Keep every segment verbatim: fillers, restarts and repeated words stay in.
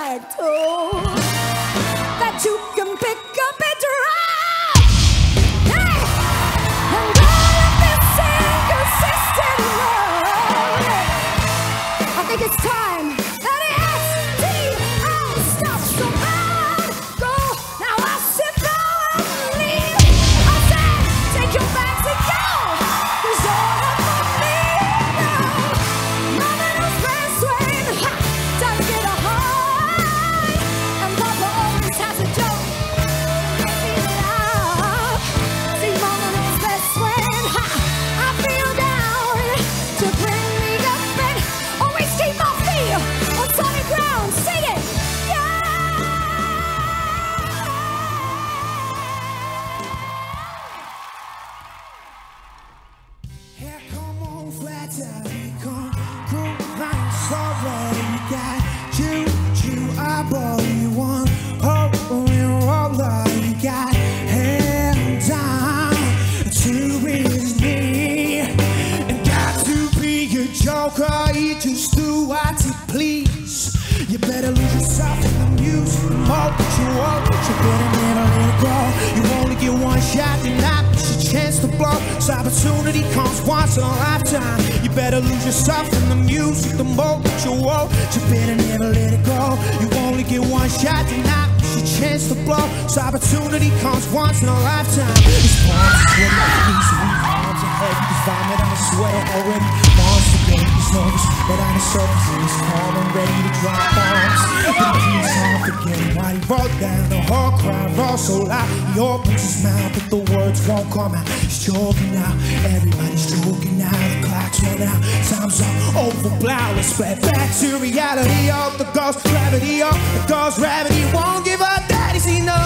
perfect tool that you can pick up and drop. Hey! And all of this inconsistent love, I think it's time that it S T I stops somehow. Go, now I sit down and leave. I said, take your bags and go. There's all for me now. Mama knows best when ha, time to get a high. And Papa always has a joke. Make me laugh. See, Mama knows best when ha, I feel down. To bring me up and always keep my feet on solid ground. Sing it, yeah. Here come on, flat out, here come groove lines already. Got you, you, I bought you one, oh, and roller. You got held down to his knee, and got to be a joker. He just do what he please. You better lose yourself in the music. The more that you want, you better never let it go. You only get one shot, then not miss your chance to blow. So opportunity comes once in a lifetime. You better lose yourself in the music. The more that you want, you better never let it go. You only get one shot, then not miss your chance to blow. So opportunity comes once in a lifetime. It's palms is ready, knees weak, arms are heavy. You find that I'm sweating already. Monster game is nervous, but on the surface he's calm and ready to drop bombs. But he's off again while he wrote down the whole crowd all so loud. He opens his mouth, but the words won't come out. He's joking now, everybody's joking now. The clock's run out, time's up, over blow. Let's get back to reality. Up the ghost gravity, up the ghost gravity won't give up. Daddy, see no.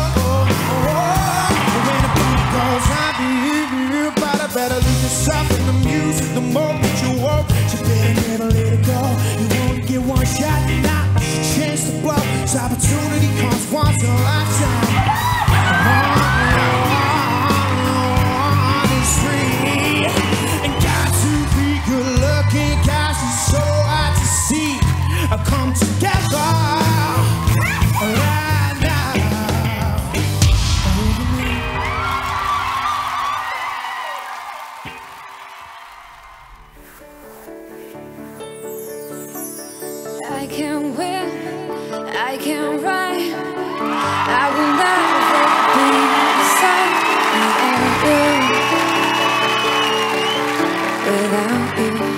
When the beat goes, I be but I better lose yourself in the music. The more that you walk, you better never let it go. You only get one shot, not a chance to blow. So opportunity comes once in a lifetime. It's free, and got to be good looking, guys. It's so hard to see. I come together right now. I can win, I can rhyme. I will never be beside you without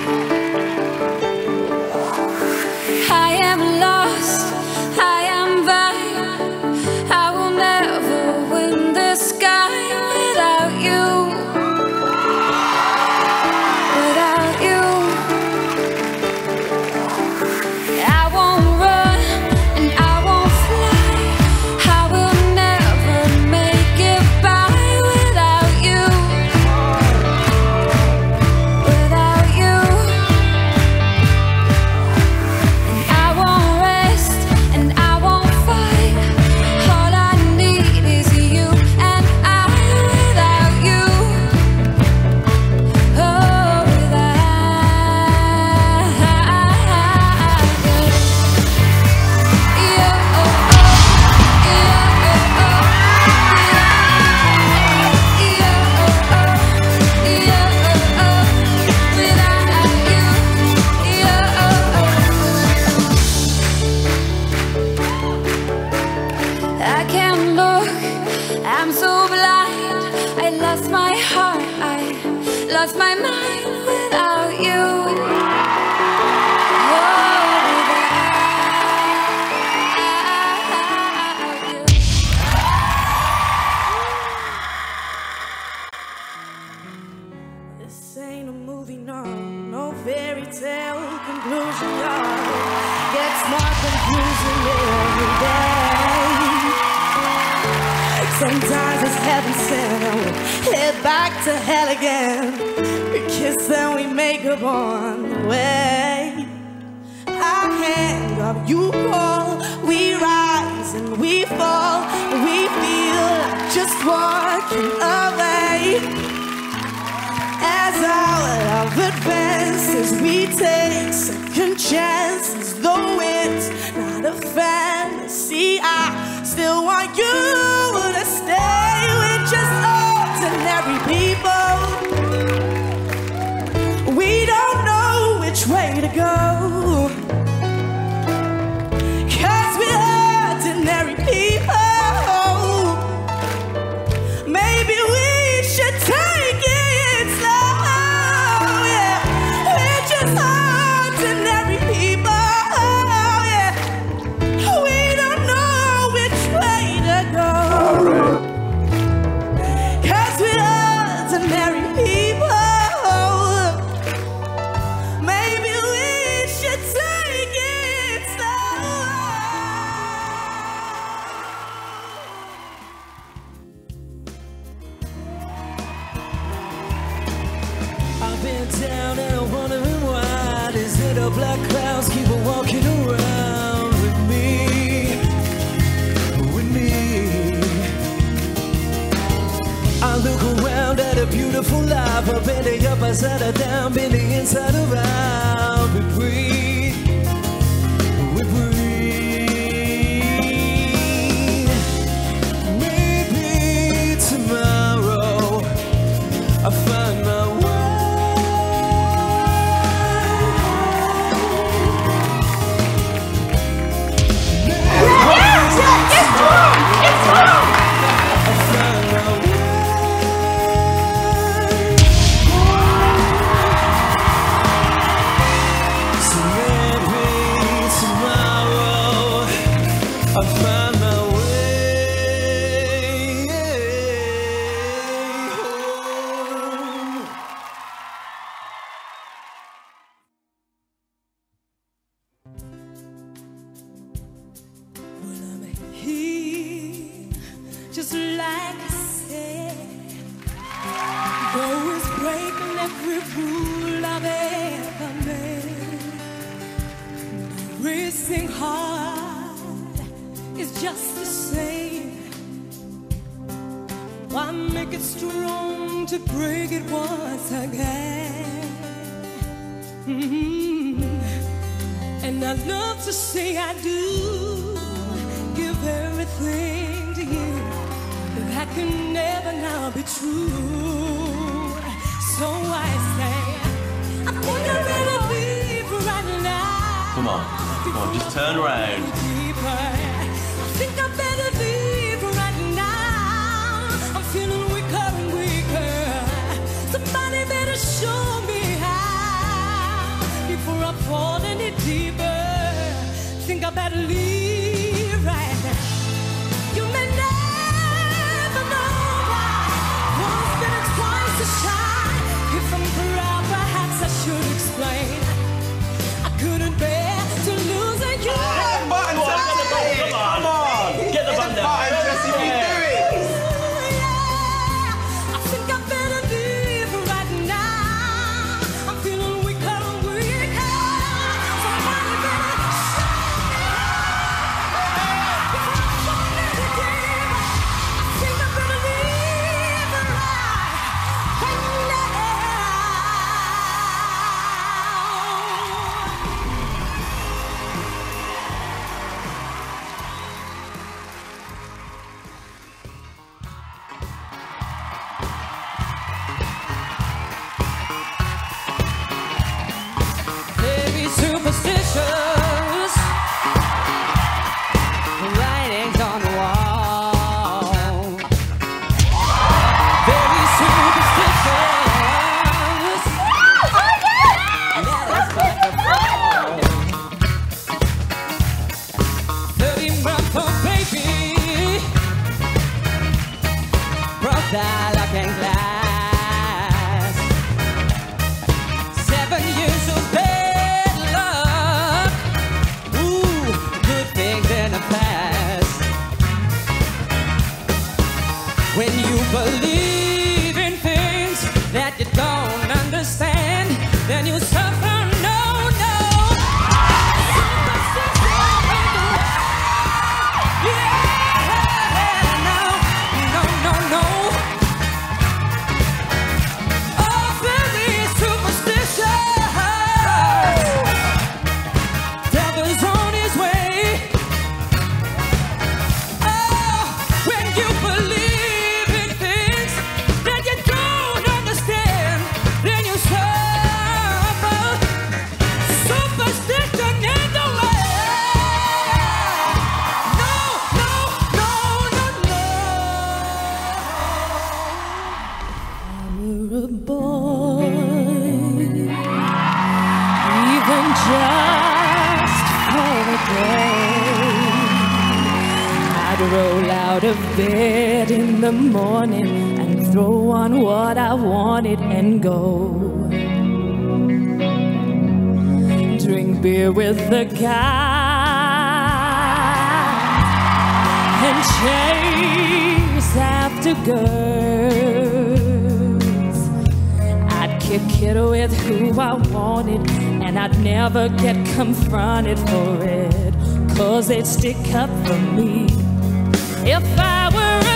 you. I am lost, I am blind. I will never win this sky without you. Without you. I won't run and I won't fly. I will never make it by without you. Without you. And I won't rest and I won't fight. All I need is you and I without you. Oh, without you. I can't look, I'm so blind. I lost my heart, I lost my mind without you. This ain't a movie, no, no fairy tale conclusion, no. Gets more confusing every day. Sometimes it's heaven sent and we head back to hell again. We kiss and we make up on the way. I hang up, you call, we rise and we fall. We feel like just walking away. As our love advances, we take second chances, though it's not a fantasy. I still want you to stay with just ordinary people. We don't know which way to go, 'cause we're ordinary people. Maybe we should take it slow, yeah. We're just ordinary people, yeah. We don't know which way to go, 'cause we're ordinary people. Maybe we should take it slow. I've been down and I'm wondering why these little black clouds keep on walking around with me, with me. I look around at a beautiful life, up in the upper side or down, in the inside or out. We breathe, we breathe. Maybe tomorrow I'll find my way. I'll find my way home. When I'm here, just like I said, always breaking every rule I've ever made. Racing hard is just the same. Why make it strong to break it once again? Mm-hmm. And I love to say I do give everything to you. That can never now be true. So I say I think I'm ready to leave right now. Come on, come on, just turn around. I think I better leave right now. I'm feeling weaker and weaker. Somebody better show me how before I fall any deeper. Think I better leave right now. You may never know why. Once been and twice to shine. If I'm proud, perhaps I should explain. I couldn't bear to lose a you. Come on, get the band down. Jesse, you do it. I think I better leave right now. I'm feeling weaker and weaker. Somebody better show me. day. I'd roll out of bed in the morning and throw on what I wanted and go. Drink beer with the guys and chase after girls. I'd kick it with who I wanted, and I'd never get confronted for it, 'cause they'd stick up for me. If I were a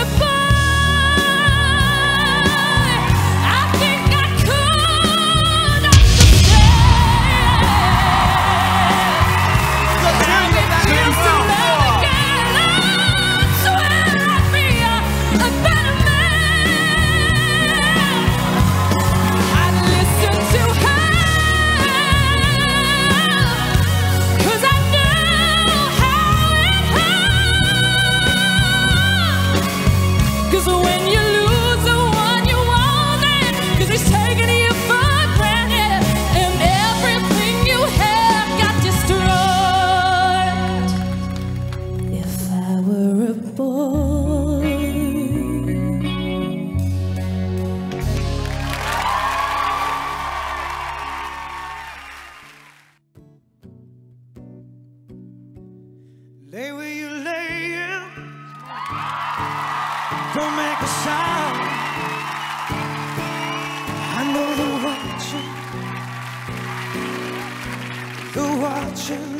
boy, I think I could understand. How it feels to love again. I swear I'd be a, a better man. I'd listen to her, 'cause I know how it hurts. 'Cause when you lose the one you wanted, 'cause he's taking you for granted, and everything you have got destroyed. If I were a boy. Lay where you laying, don't make a sound. I know they're watching, they're watching.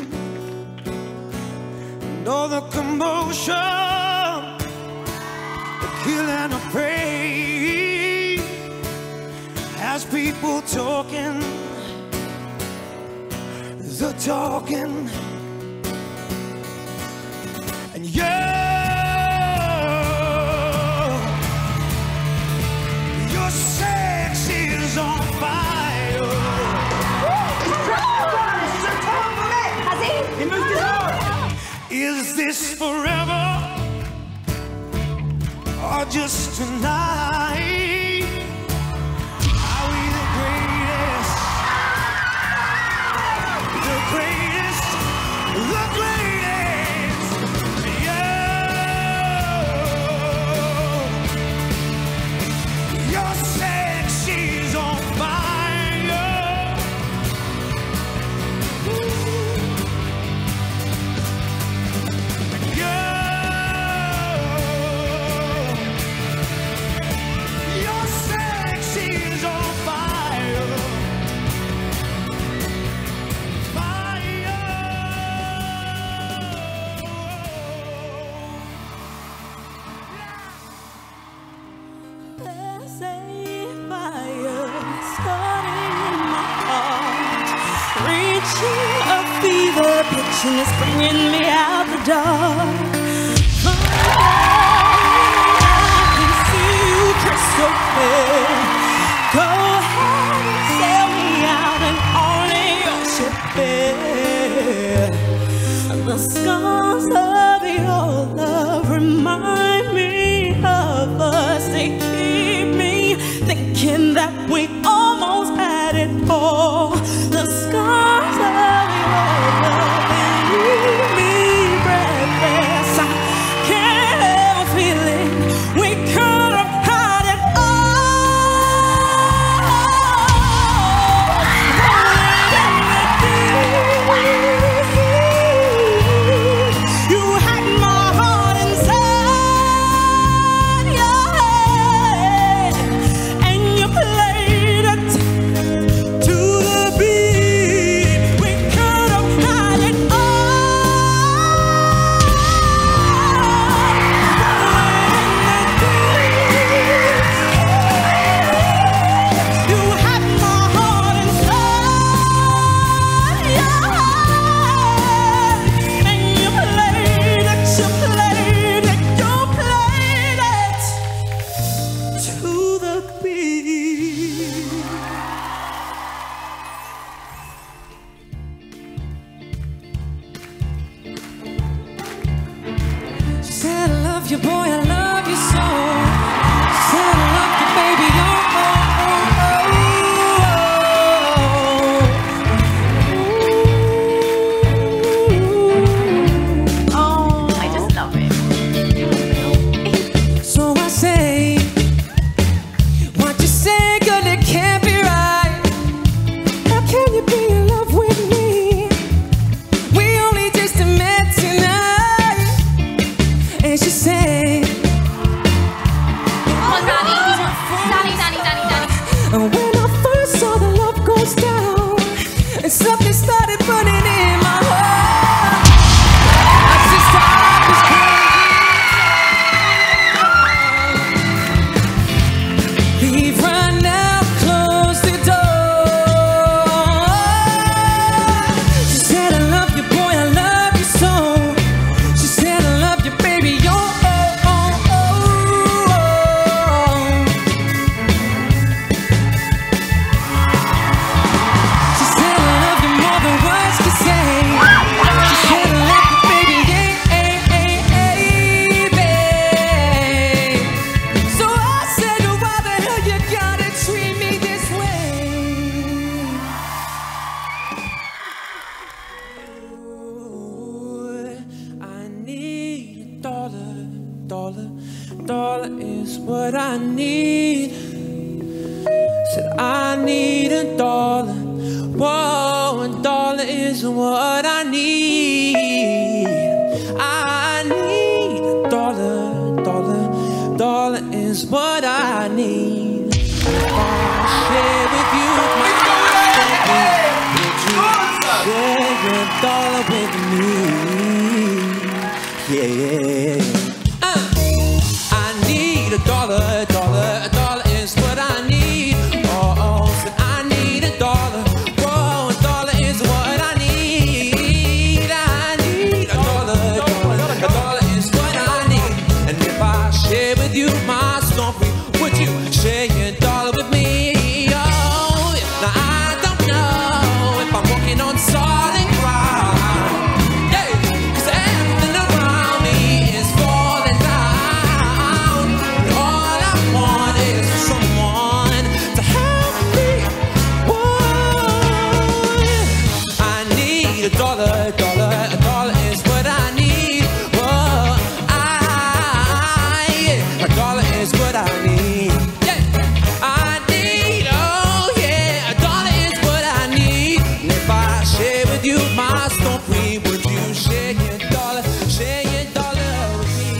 Know the commotion, the killing of prey, has people talking, they're talking. And you, your sex is on fire. Has he? He moved his arm. Is this forever or just tonight? Are we the greatest? The greatest, the greatest. Yeah. Your sex is on fire. Yeah. Your sex is on fire. There's a fire starting in my heart, reaching a fever pitch, and it's bringing me out the dark. I can see you crystal clear. Go ahead and sail me out, and only your ship bear. The scars of your love remind me of us. They keep me thinking that we almost had it all. The scars of your love, they leave me breathless. I can't help feeling we could have had it all. You had my heart inside your head, and you played it to the beat. We could have had it all. You had my heart inside your head, and you played it, you played it, you played it to the beat. She said, I love you, boy, I love you so. She said, I love you, baby, oh, oh, oh, oh. dollar, dollar is what I need. Said I need a dollar. Whoa, a dollar is what I need. I need a dollar, dollar, dollar is what I need. If I share with you my would you share your dollar with me? Yeah, yeah, yeah. Uh, I need a dollar, dollar, a dollar is what I need. Oh, oh, said I need a dollar. Whoa, a dollar is what I need. I need a dollar, dollar, a dollar is what I need. And if I share with you my story, would you share your dollar with me? Oh, yeah. Now I don't know if I'm walking on solid ground. Yeah, 'cause everything around me is falling down. And all I want is for someone to help me. Whoa, yeah. I need a dollar, dollar, a dollar is what I need. Whoa, I, yeah, a dollar is what I need. Yeah, I need, oh yeah, a dollar is what I need. And if I share with you my story, would you share your dollar, share your dollar with me?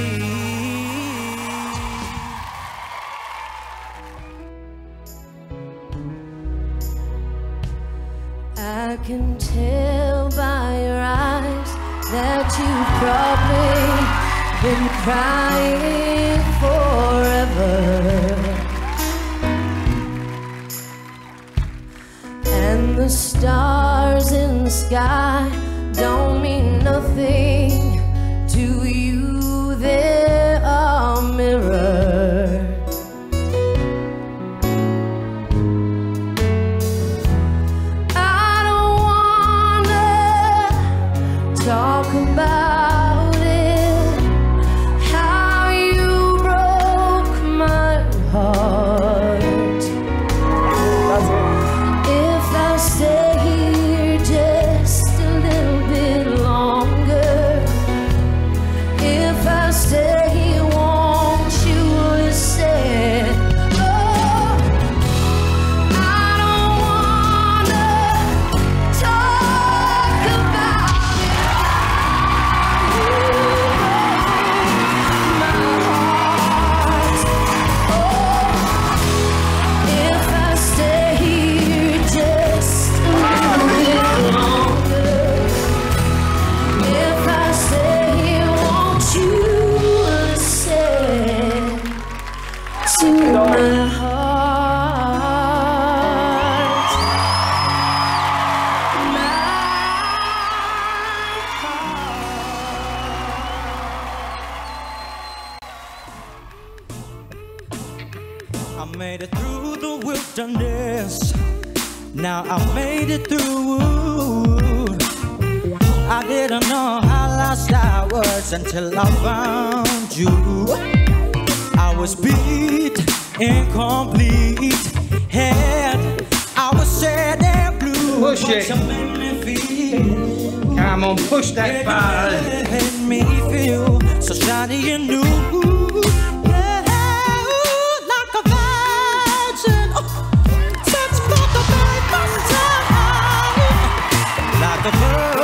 I can tell by your eyes that you've probably been crying forever. And the stars in the sky don't mean nothing to you. They're a mirror. I don't wanna talk about it, how you broke my heart. If I stay here just a little bit longer, if I stay here, won't you listen? Oh, I don't wanna talk about it. You broke my heart. Oh, if I stay here just a little bit longer, if I stay here, won't you listen to my heart? My I made it through the wilderness. Now I made it through. I didn't know how lost I was until I found you. I was beat, incomplete, head. I was sad and blue. Push it. But you made me feel. Come on, push that bar. Made me feel so shiny and new. Yeah, like a virgin. Oh, touch for the very first time. Like a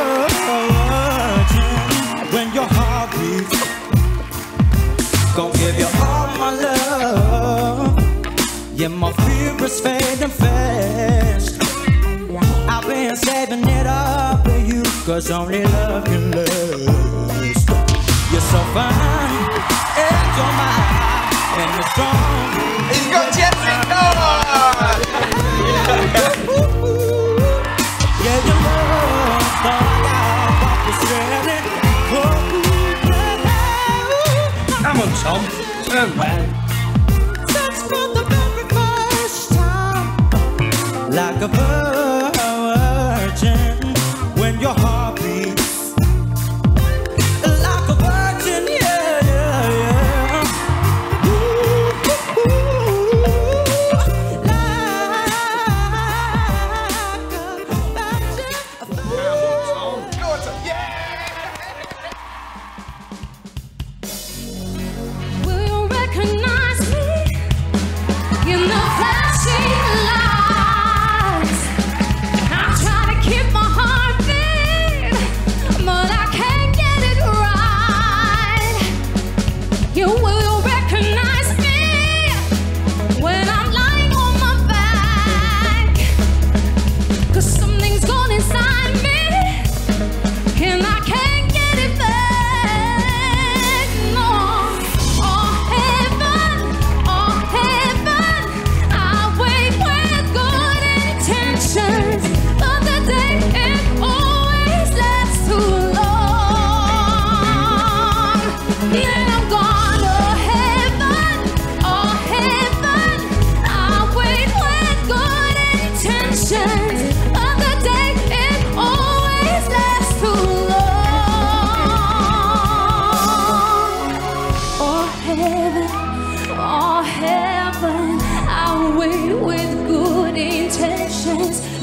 virgin when your heart beats. Gonna give you all my love. Yeah, my fear is fading fast. I've been saving it up for you, 'cause only love can last. You're so fine, and you're mine, and you're strong. He's got Jeffrey Cohen! Yeah, your love's all I got, what was ready. Come on, Tom. Turn round. That's for the very first time. Like a virgin when your heart beats. Like a virgin, yeah, yeah, yeah. Ooh, ooh, ooh. Like a virgin. Go on, Tom. Yeah!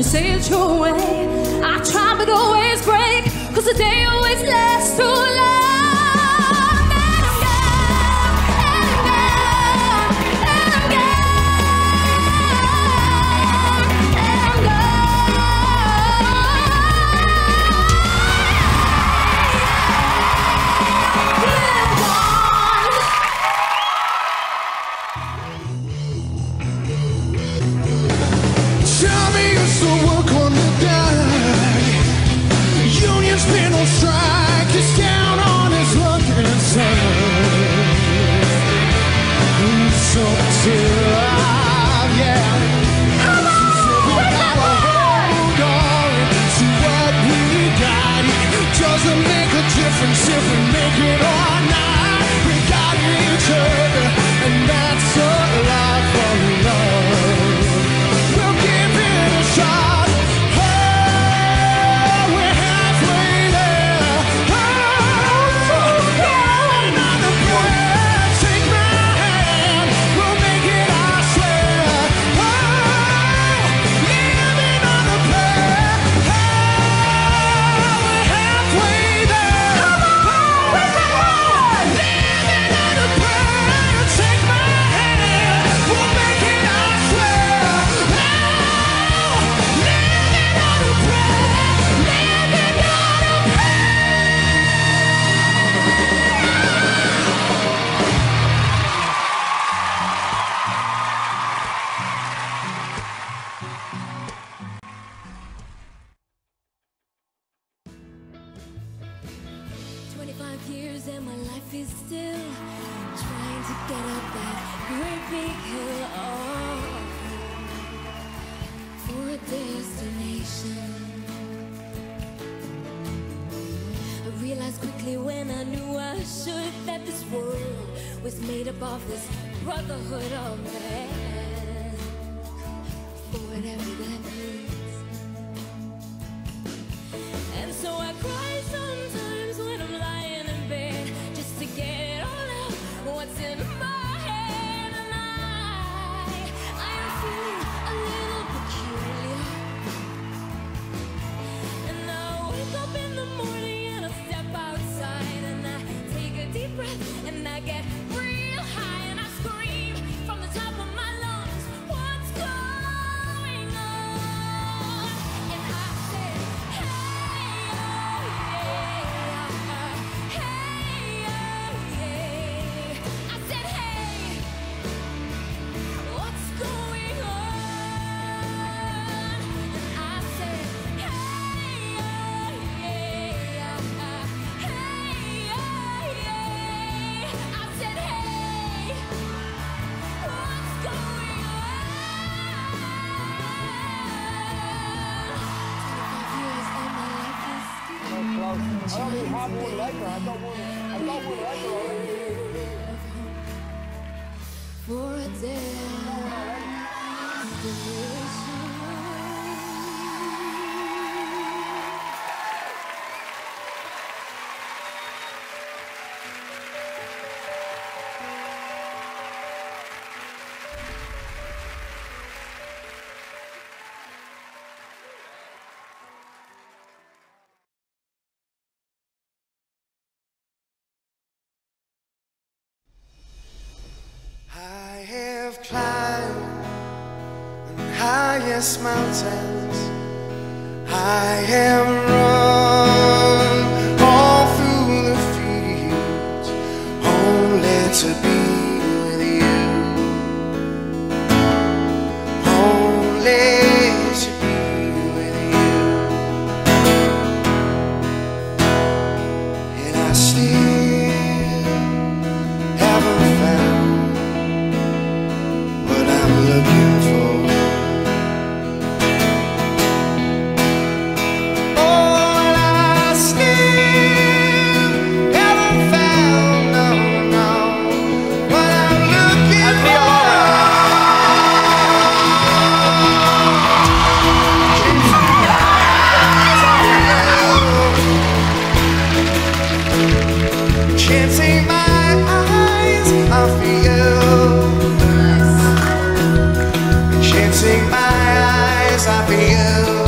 say it your way. I try but always break, cause the day always lasts too long. Difference if we make it or not. We got each other, and that's a life of love. We'll give it a shot. Oh, we're halfway there. Oh, another breath. Take my hand. We'll make it, I swear. Oh, living on a prayer. Oh, we're halfway there. twenty-five years and my life is still trying to get up that great big hill, oh, for a destination. I realized quickly when I knew I should that this world was made up of this brotherhood of man, for whatever that means. And so I cry sometimes when I'm lying in bed, just to get all out what's in my head. And I, I am feeling a little peculiar. And I wake up in the morning and I step outside and I take a deep breath and I get real high and I scream from the top of my lungs, what's going on? And I said, hey, oh, yeah, hey, oh, yeah. I said, hey, what's going on? And I said, hey, oh, yeah, hey, oh, yeah. I said, hey, what's going on? I don't even have one like her. I got one. I got one like her already. For a I have climbed the highest mountains. I have run all through the fields, only to be with you, only to be with you. And I still haven't found what I'm looking for. Oh, I still haven't found, no, no, what I'm looking for. Can't take my eyes off you. Can't take my eyes off you.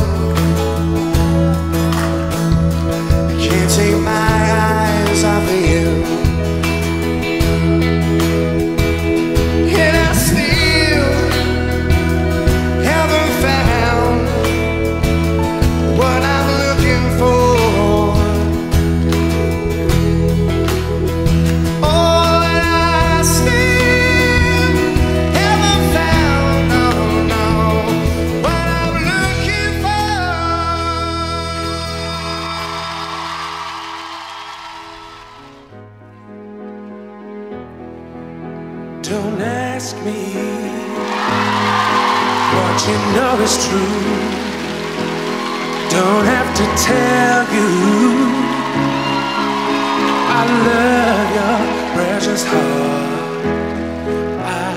Don't ask me what you know is true. Don't have to tell you I love your precious heart. I,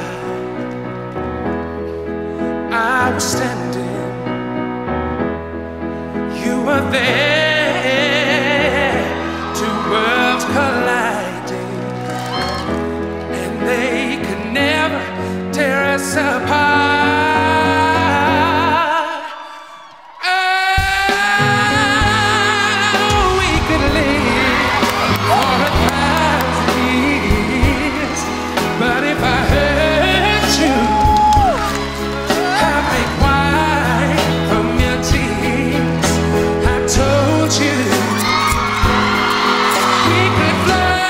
I was standing, you were there, two worlds colliding, and they could never tear us apart. Oh, we could live for a thousand years, but if I hurt you, I'll make wine from your tears. I told you we could fly.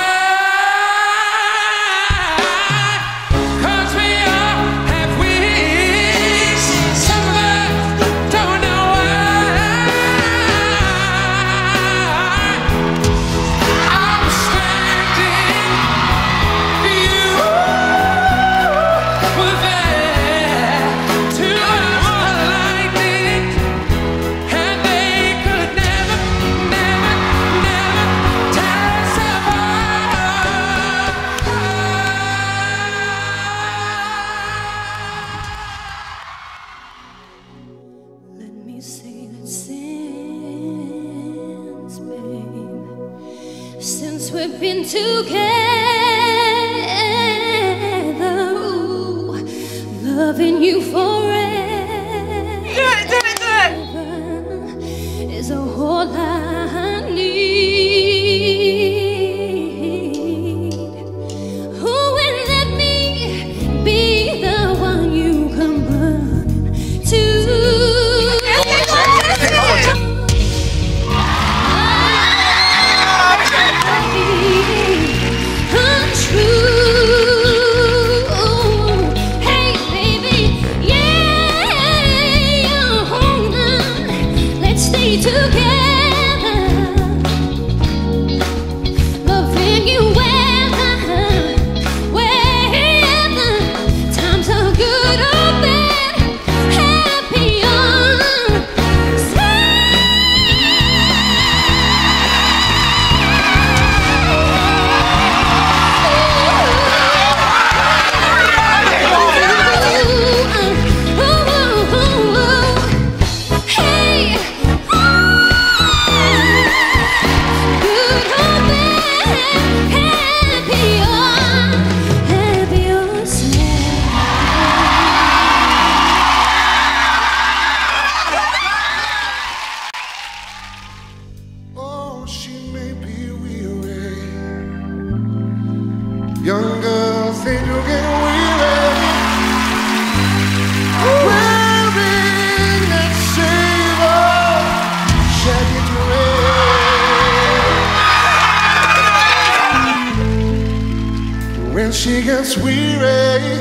Since we've been together, ooh, loving you forever. Do it, do it, do it. Is a whole I need. Who will let me be the one you come running to? Together, loving you whether, whether times are good or bad, happy or young girls say you get weary, wearing that shade of shaggy gray. When she gets weary,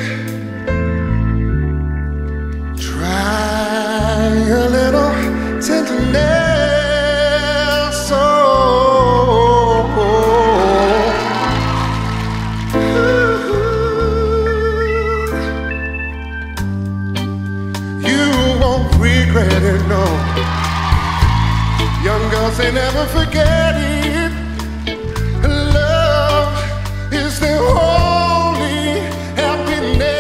try a little tenderness. Oh, regret it, no. Young girls, they never forget it. Love is the only happiness.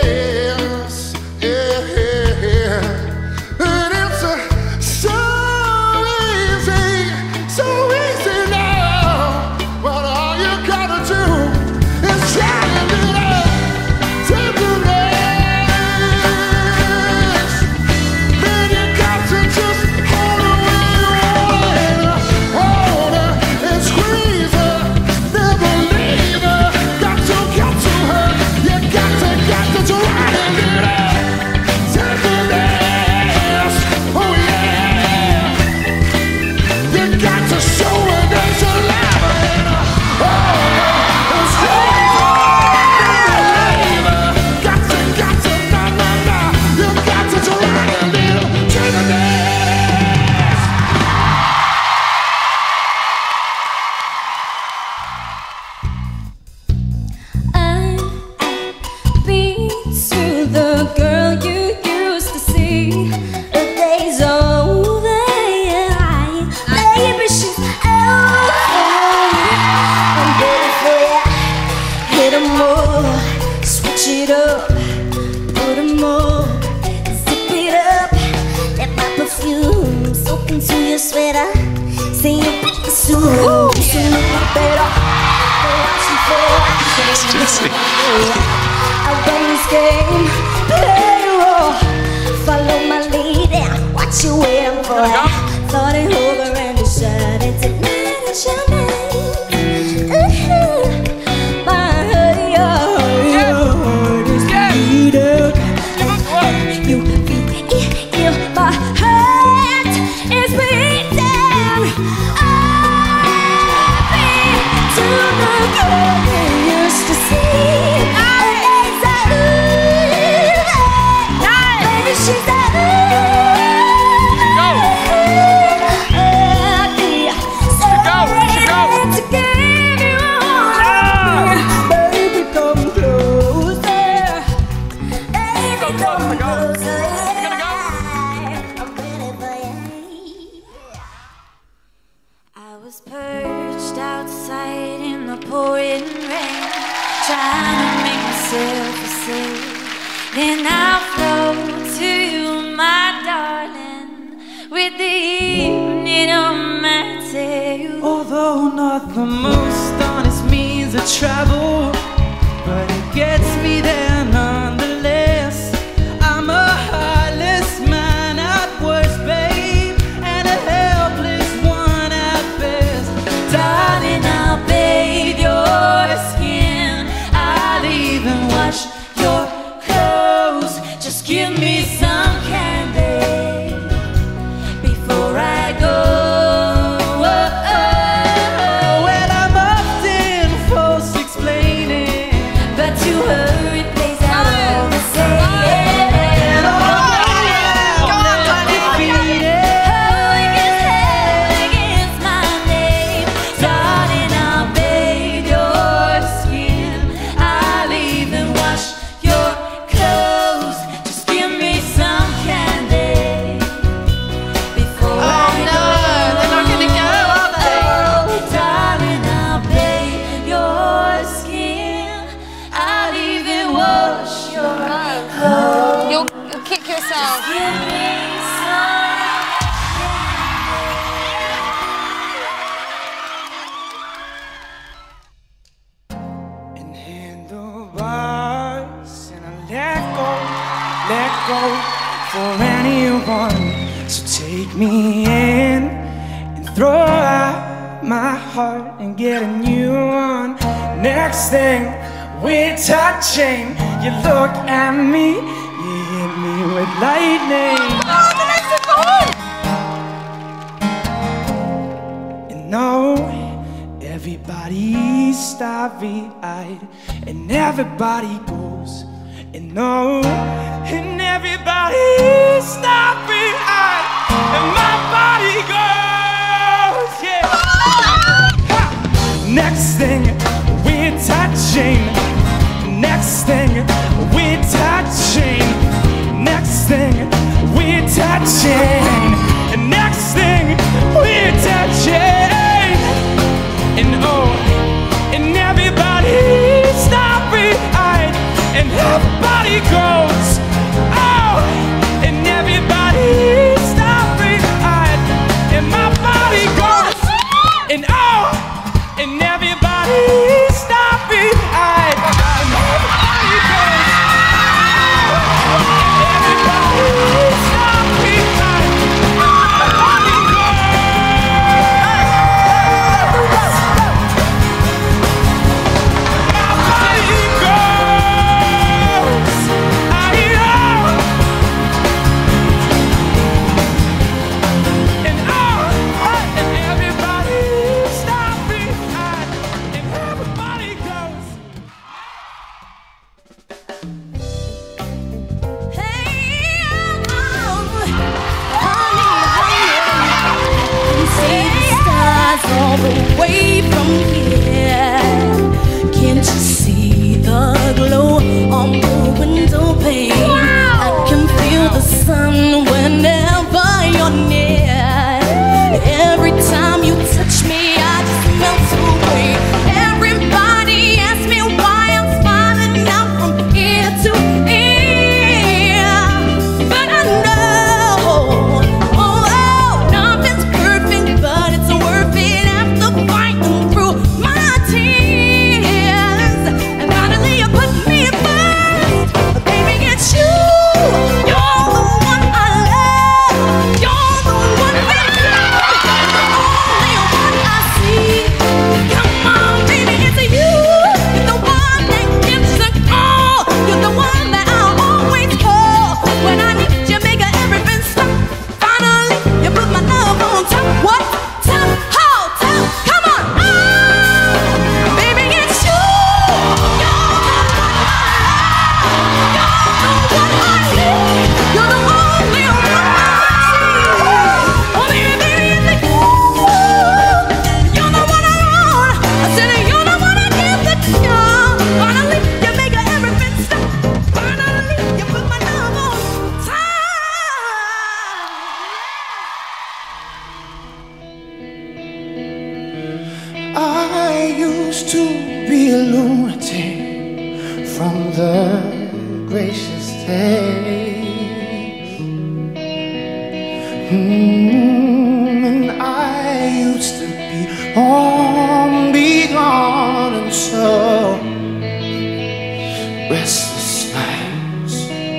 I run this game, play a role, follow my lead and what you waiting for? Thought it over and decided tonight is your night. My heart, your heart is beating. You feel my heart is beating. I've been to the girl you used to see. Baby, she's a perched outside in the pouring rain, trying to make myself a sail. Then I'll float to you, my darling, with the evening on my tail. Although not the most honest means of travel, but it gets me there nonetheless. I'm a heartless man at worst, babe, and a helpless one at best. Darling, I'll bathe your skin, I'll even wash your clothes. Just give me some candy before I go. Oh, oh. Well, I'm often false explaining, But you hurry, plays out all the same. and all I'm defeated. Hurling his head against my name. Darling, I'll bathe your skin, I'll even wash your clothes. Just give me some candy before I go. they're not gonna go, are they? Oh, darling, I'll bathe your skin, I'll even wash your clothes. You'll, you'll kick yourself. Give me some. And handlebars, and I let go, let go for anyone. So take me in and throw out my heart and get a new one. Next thing we're touching, you look at me, you hit me with lightning. And no, everybody's starry-eyed, and everybody goes. And no, and everybody's starry-eyed, and my body goes. Yeah. Ha! Next thing we're touching. Next thing we're touching. Next thing we're touching. Next thing we're touching. And oh, and everybody's starry-eyed, and everybody goes. Oh, and everybody's starry-eyed, and my body goes. And oh, and everybody's starry-eyed, and everybody goes. Oh, and everybody's starry-eyed, and everybody goes. Everybody be a lunatic from the gracious days. Mm, and I used to be on, be gone, and so restless nights.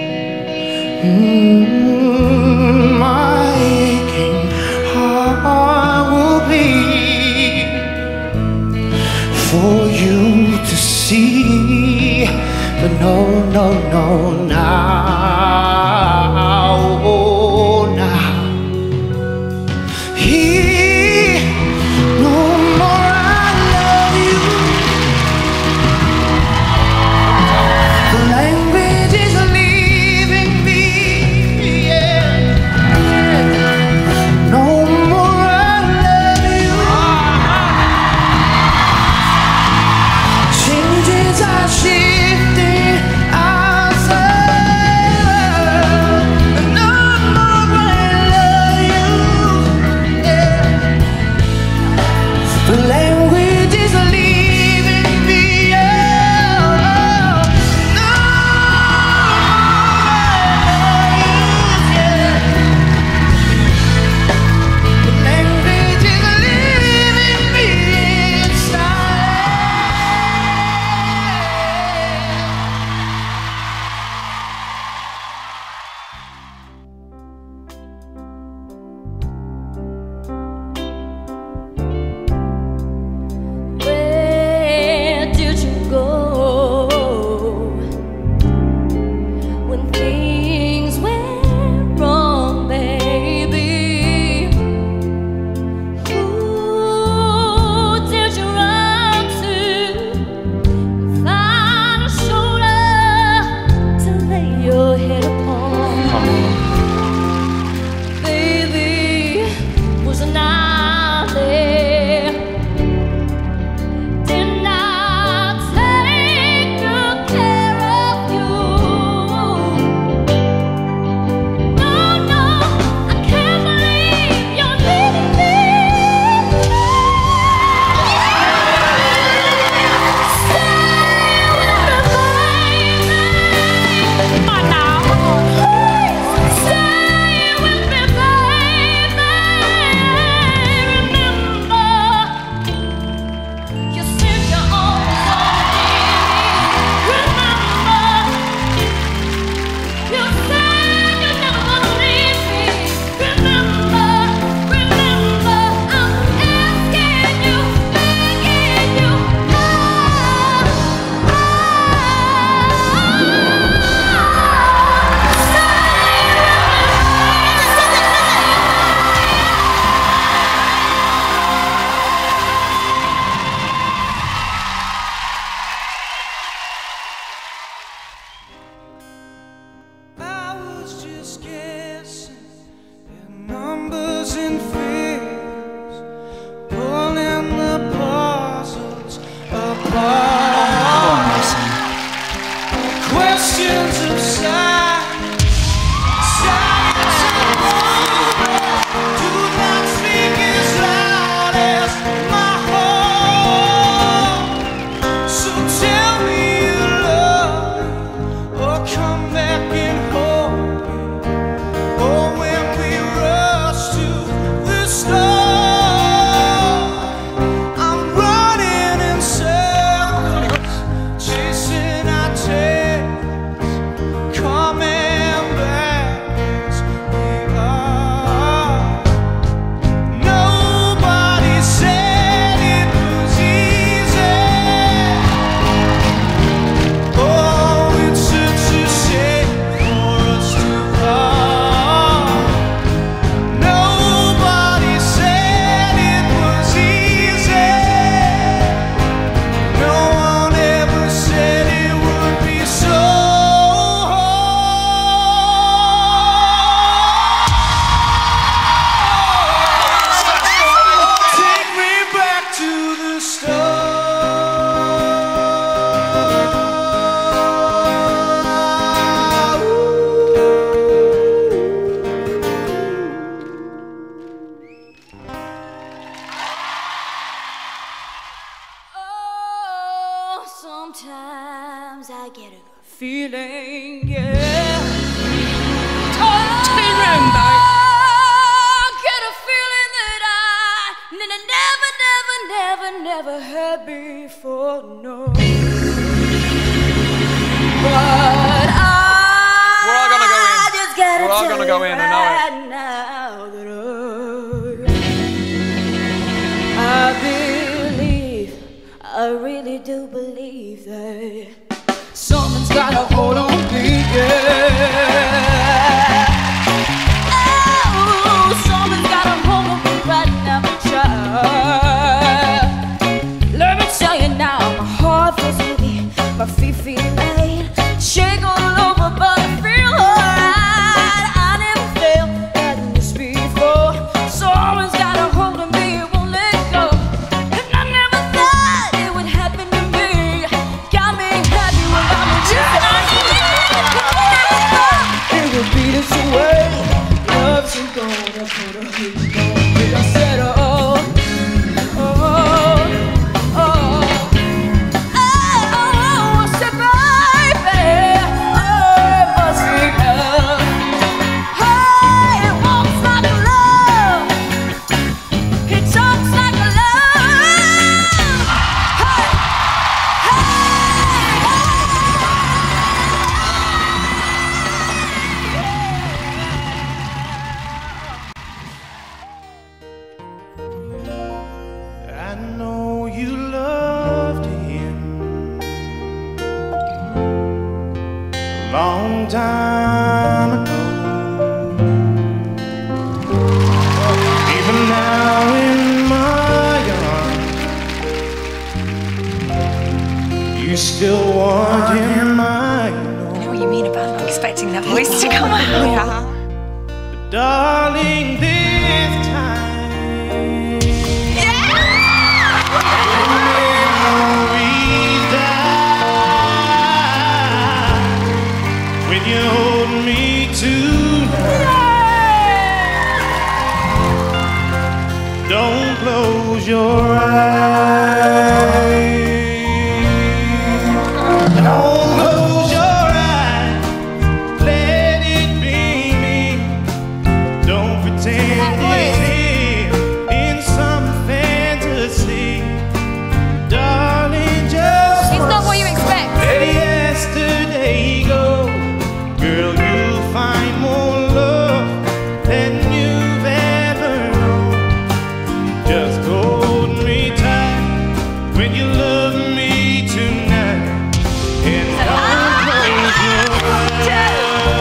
Mm, my aching heart will bleed for you to see, but no, no, no, now, oh, now, here, no more I love you. The language is leaving me, yeah. No more I love you. Changes are shifting outside. Sometimes I get a feeling, yeah. Oh, Turn round, mate. I get a feeling that I n- n- never, never, never, never had before, no. But I, We're all gonna go in. I just gotta We're all tell gonna you go in, I know it. right now that I, I believe, I really do believe that someone's got a hold on me, yeah. Oh, someone's got a hold on me right now, child. Let me tell you now, my heart feels heavy, my feet feel light, shake all over, but I feel alright. I never felt like this before. Someone's got a hold on me, it won't let go. And I never thought it would happen to me. Got me happy when I'm with you. It would be this way. Love's gonna put a hit on me. I said, oh, oh, oh, oh, oh, I said, baby, it must be love. Hey, it walks like love. It talks like love. Hey, I know you loved him a long time ago. Even now in my arms, you still want him, I know. I know what you mean about not expecting that voice to come out. Yeah. But darling, this time memories die when you hold me tonight. Don't close your eyes. Don't close your eyes. Let it be me. Don't pretend it's him in some fantasy. Darling, just it's not what you expect. let yesterday go. Girl, you'll find more love than you've ever known. Just hold me tight when you love me tonight. And don't close your eyes.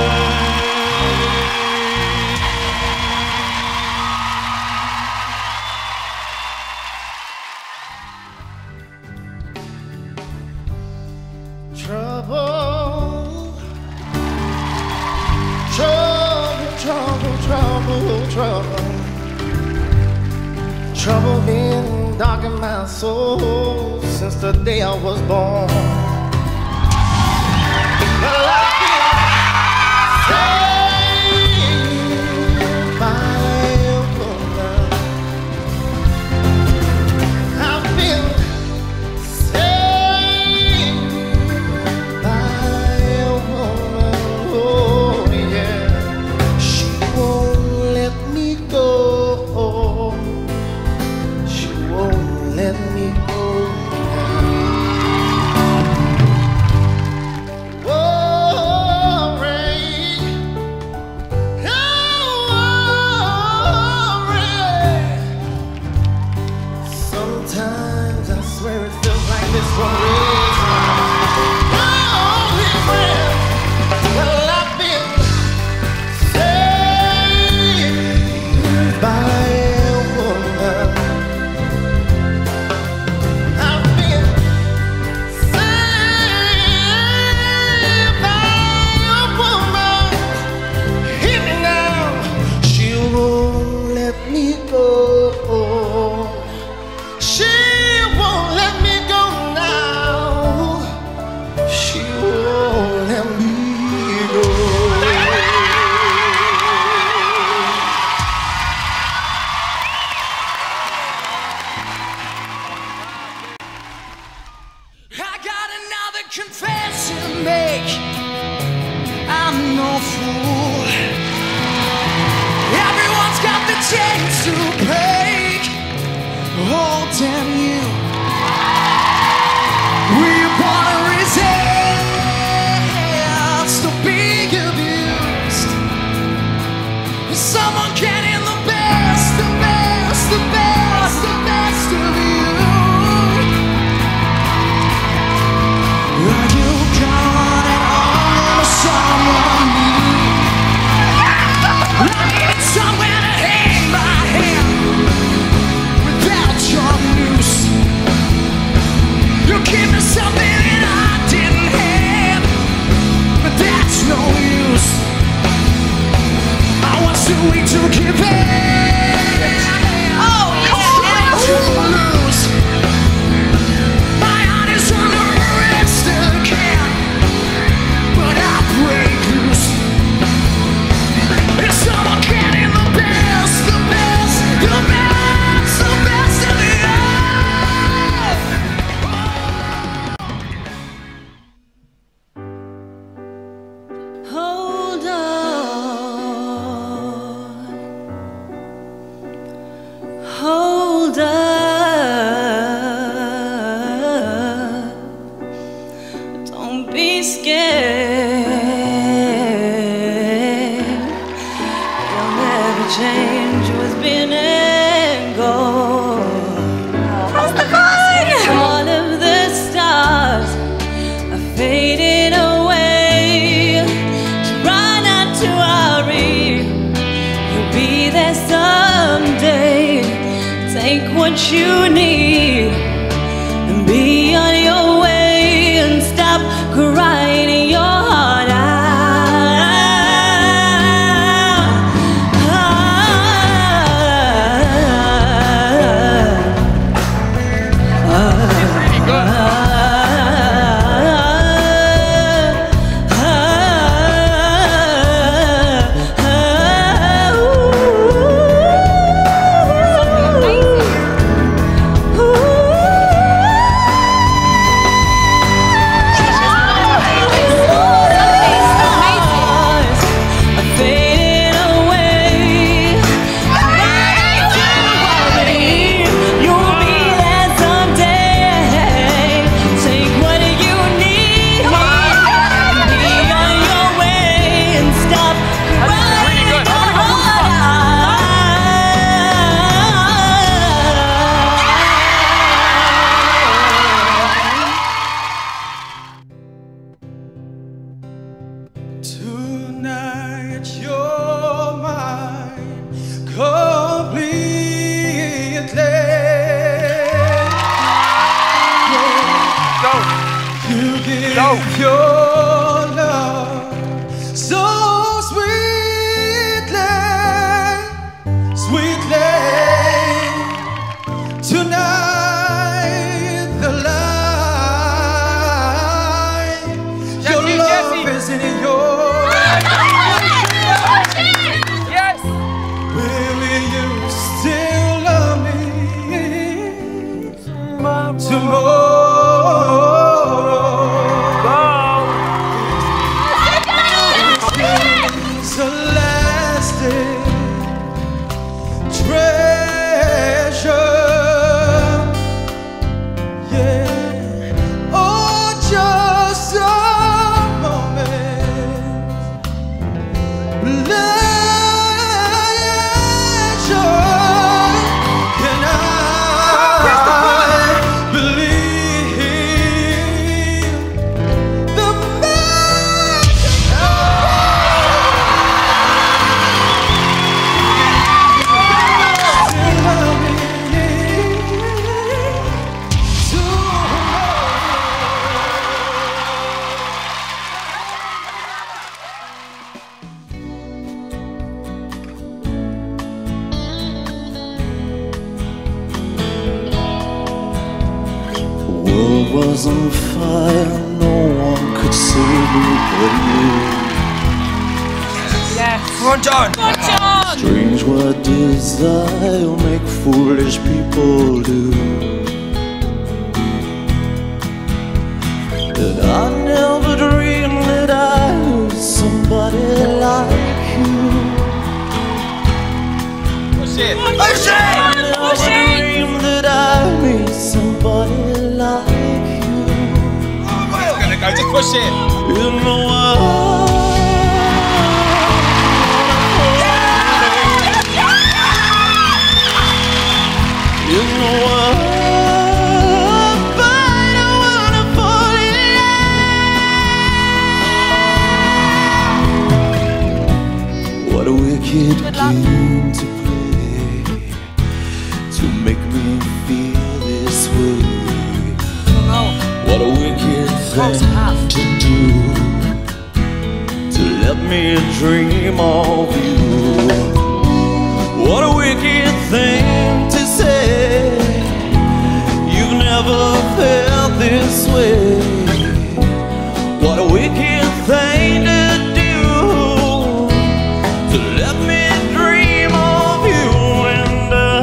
Trouble, trouble, trouble, trouble, trouble. Trouble been dark in my soul since the day I was born. Well, I've been saved by a woman. I've been saved by a woman. Oh yeah, she won't let me go. She won't let me go. Worry, worry. Sometimes I swear it feels like this for real. Only friend. Well, I've been saved by a woman. I've been saved by a woman. Hear me now. She won't let me go. She won't let me go now. confession make I'm no fool. Everyone's got the chance to break. Oh, damn you. We're born to resist, to be abused. Someone getting the best, the best, the best, the best of you. Are you gone and on to someone new? I need somewhere to hang my head without your news. You give me something that I didn't have, but that's no use. I was too weak to give in. Oh, yeah. To lose. My heart is under arrest again, but I break loose. Is someone getting the best, the best, the best, the best of the earth? Hold on, hold up, don't be scared, you'll never change what's been and gone. All of the stars are fading away. Try not to worry, you'll be there someday. Take what you need and be on your way, and stop crying your heart out. Tonight you're mine completely. Go. You give Go. your love so sweetly, sweetly. Tonight the light, your Jesse, love Jesse. is in your. Yes. Will you still love me tomorrow? It's a lasting treasure. Yeah. Oh, just a moment. Pleasure. Can I believe the magic of The world was on fire, no one could save me but you. Come on, John. Strange what desire make foolish people do. that I never dreamed that I was somebody like you. Push it. I never dreamed that I meet somebody like you. It's gonna go. Just push it. You know what? You know what? But I wanna fall in love. What a wicked game to play, to make me feel this way. What a wicked thing to do, to let me dream of you. What a wicked thing to say, you've never felt this way. What a wicked thing to do, to let me dream of you. And I,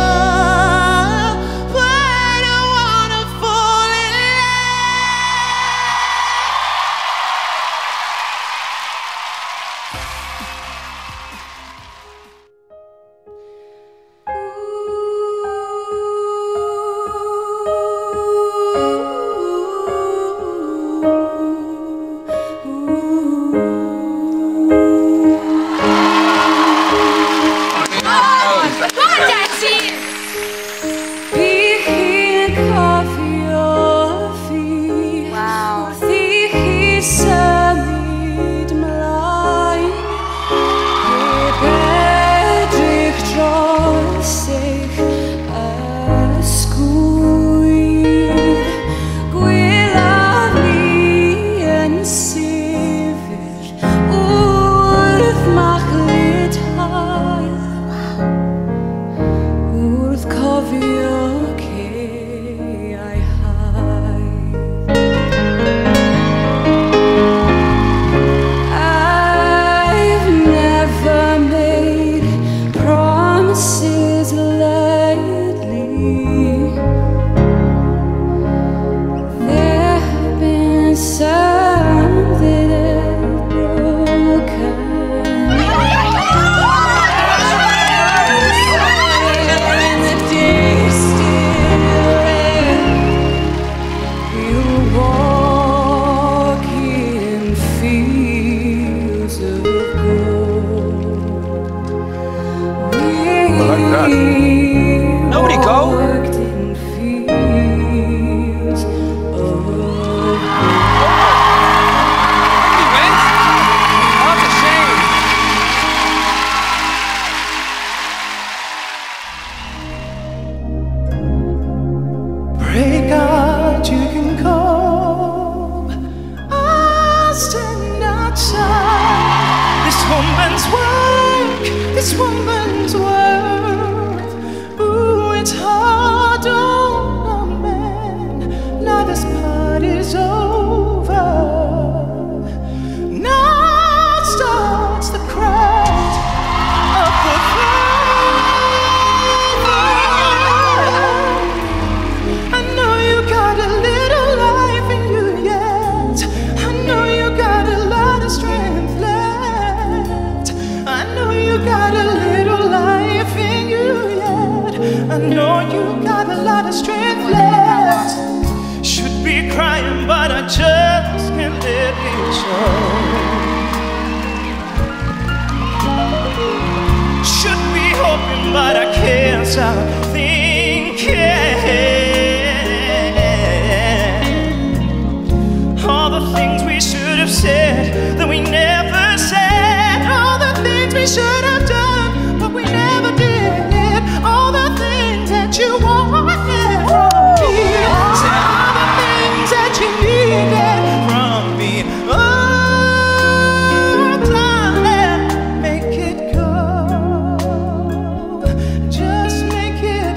but I wanna fall in Nobody go. Pray God you can call. I'll stand outside this woman's work, this woman's worth. Ooh, it's hard on a man. Now this party's over. Now starts the crowd of the I know you got a little life in you yet. I know you got a lot of strength left. I know you got a little life in you yet. I know you got a lot of strength left. Should be crying, but I just can't let it show. Should be hoping, but I can't stop thinking. All the things we should have said that we never said. All the things we should have done but we never did. All the things that you wanted from me. Said all the things that you needed from me. Oh, darling, make it go. Just make it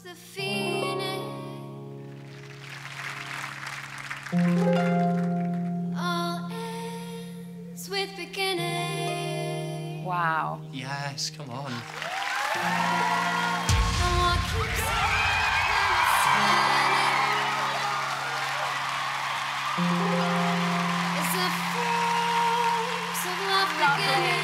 the phoenix. All ends with beginning. Wow. Yes, come on. And what keeps spinning is the force of love beginning.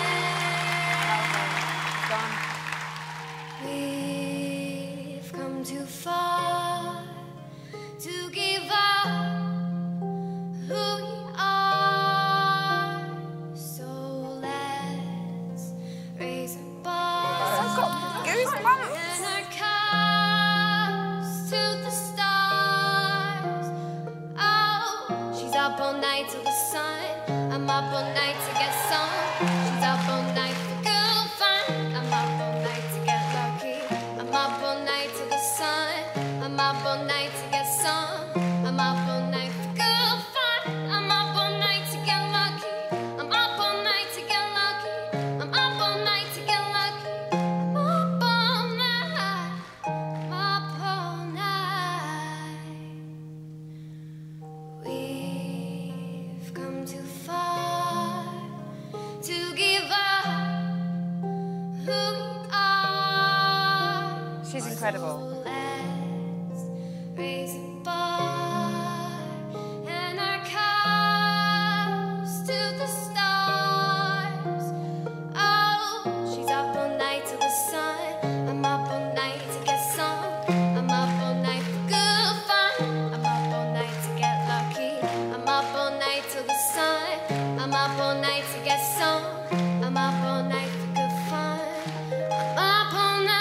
We've come too far to give up who we are, so let's raise a bar Goosebumps. and our cups to the stars. Oh, she's up all night till the sun. I'm up all night to get some. She's up all night for good fun. I'm up all night to get lucky. I'm up all night till the sun. I'm up all night to get some. I'm up all night for good fun. I'm up all night to get lucky. I'm up all night to get lucky. I'm up all night to get lucky. I'm up all night. I'm up all night. We've come too far to give up who we are. She's incredible. Let's raise a bar and our cups to the stars. Oh, she's up all night till the sun. I'm up all night to get some. I'm up all night for good fun. I'm up all night to get lucky. I'm up all night till the sun. I'm up all night to get some. I'm up all night for good fun. I'm up all night.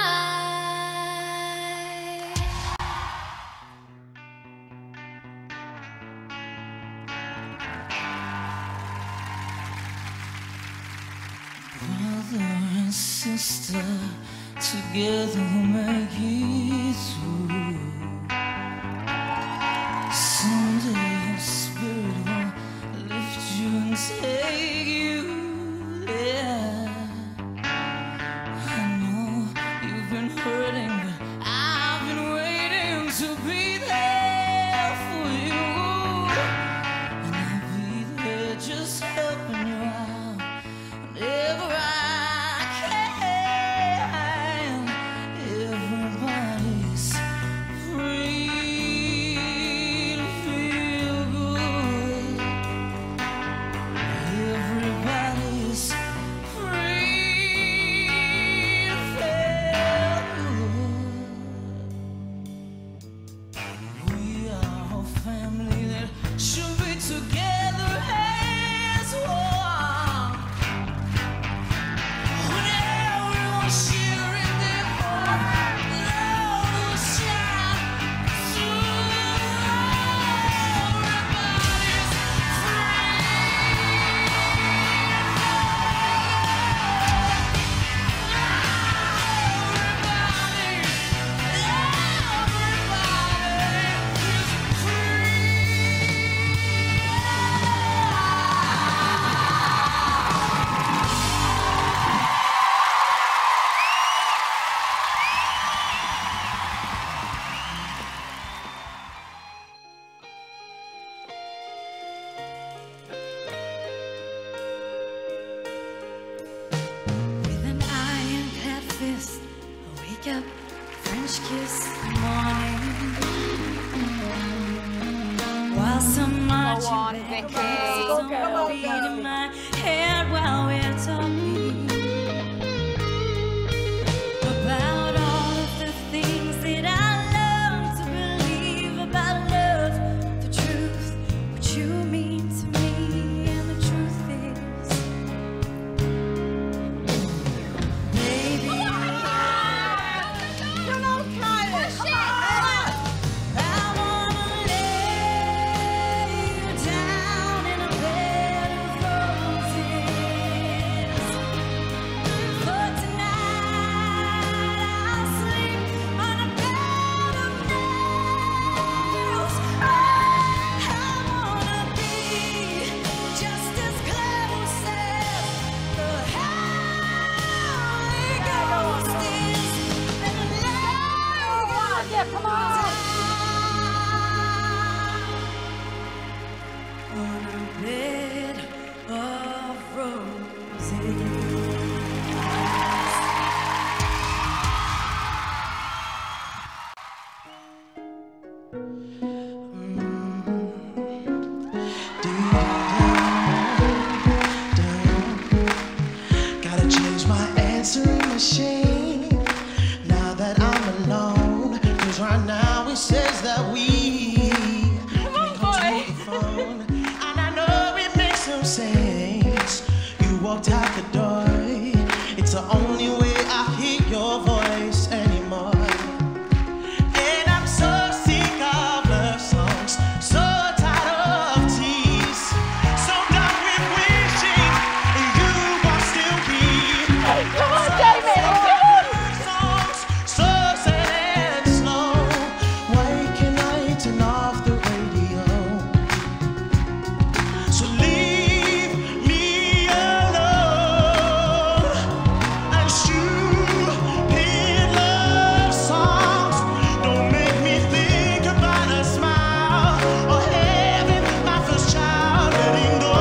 Brother and sister, together we'll make it through. Someday your spirit will lift you and take you there. I know you've been hurting, but I've been waiting to be there for you. And I'll be there just helping you out whenever I can. Everybody's free to feel good. Everybody's free to feel good. We are a family that should be together as one. When everyone's sharing their heart, love will shine through. Everybody's With an ironclad fist, I wake up, French kiss in the morning. While some marching on, band Vicky. plays on Go, go, beat go. in my head while we're talking about all of the things that I love to believe about love, the truth, what you mean to me, and the truth is, baby, You're not crying. I wanna lay you down in a bed of roses. machine. Now that I'm alone, 'cause right now it says that we Come on, boy. the phone. And I know it makes no sense. You walked out the door. It's the only way I hear your voice anymore. And I'm so sick of love songs, so tired of tease, so done with wishing you were still here. Come on, David. Songs, so sad and slow. Why can't I turn off the radio? So leave me alone and stupid love songs don't make me think about a smile or having my first child letting go.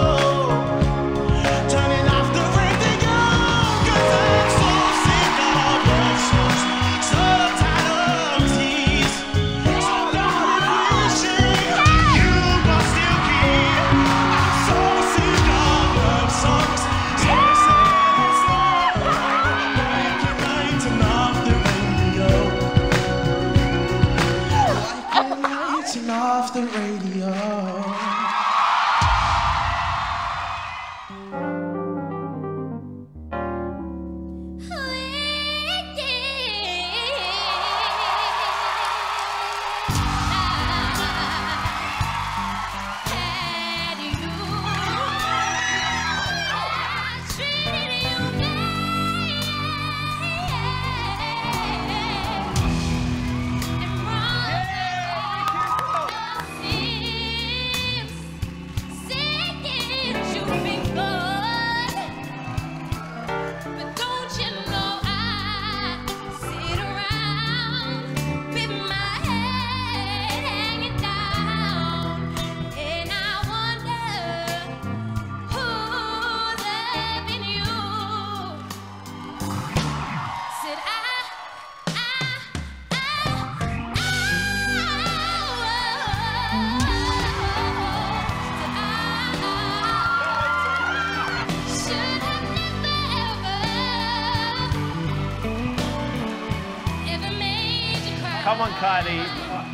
Turning off the radio, 'cause I'm so sick of love songs, so tired of tease, so done with wishing you were still here. I'm so sick of love songs, so sad and slow. Why can't I turn off the radio? Why can't I turn off the radio? Come on, Kylie.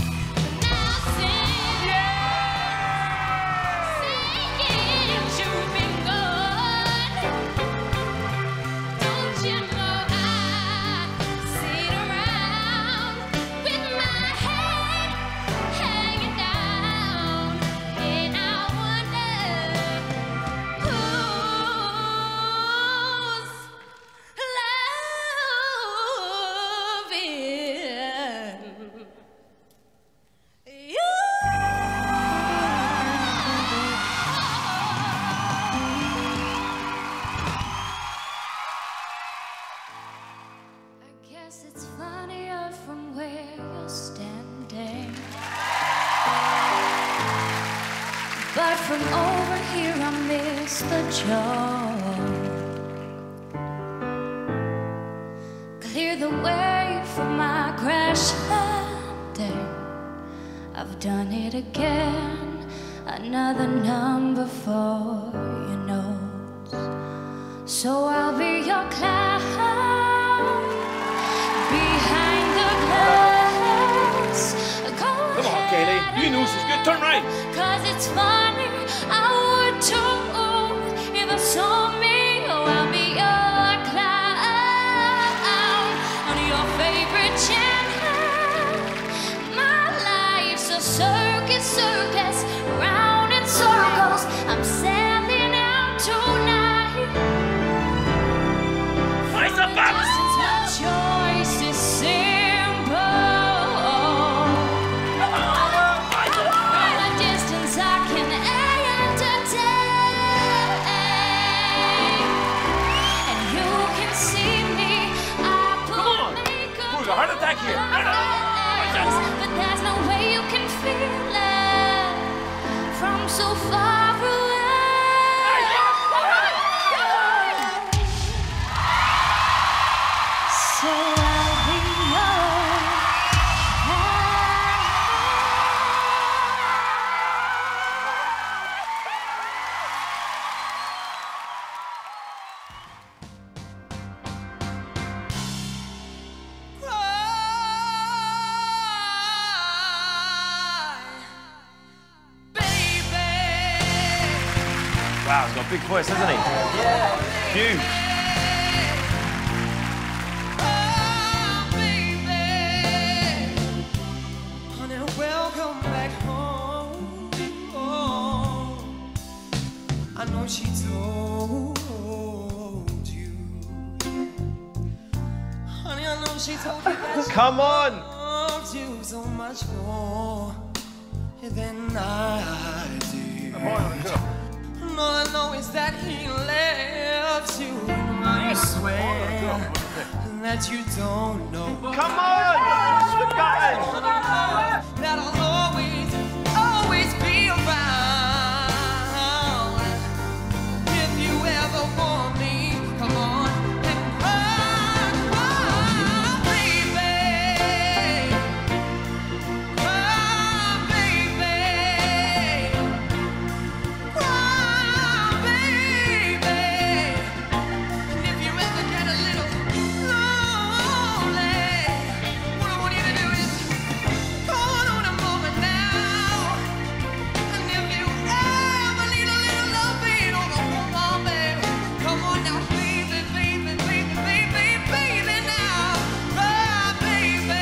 Guess it's funnier from where you're standing, but from over here I miss the joke. Clear the way for my crash landing. I've done it again, another number for your notes. So I'll be your clown behind the glass. Go Come on, Kaylee. You know she's good. Turn right. Cause it's funny, I would too if I saw me. Oh, I'll be your clown on your favorite channel. My life's a circus, circus, round in circles. I'm sailing out tonight. Nice up, up. Since my choice is simple, from a distance I can entertain, and you can see me. I put makeup Who's a heart attack here? on my face, but there's no way you can feel it from so far away. So I'll be yours. a big voice, hasn't he? Yeah. Huge. Welcome back home. Oh, I know she told you. Honey, I know she told you that she Come on! loved you so much more than I did. And all I know is that he left you, and I swear that you don't know. Come on! Guys! That I'll always, always be around. If you ever want me, come on and cry, cry, baby. Cry, baby. Cry, baby. And if you ever get a little lonely, what I want you to do is go on a moment now. And if you ever need a little loving or a woman, baby, come on now, baby, baby, baby, baby, baby now. Cry, baby.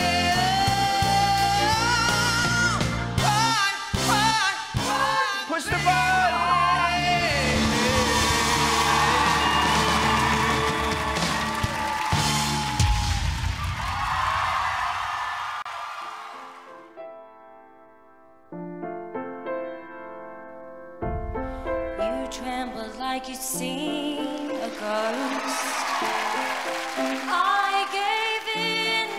Cry, cry, cry. Push the button! You trembled like you'd seen a ghost. I gave in.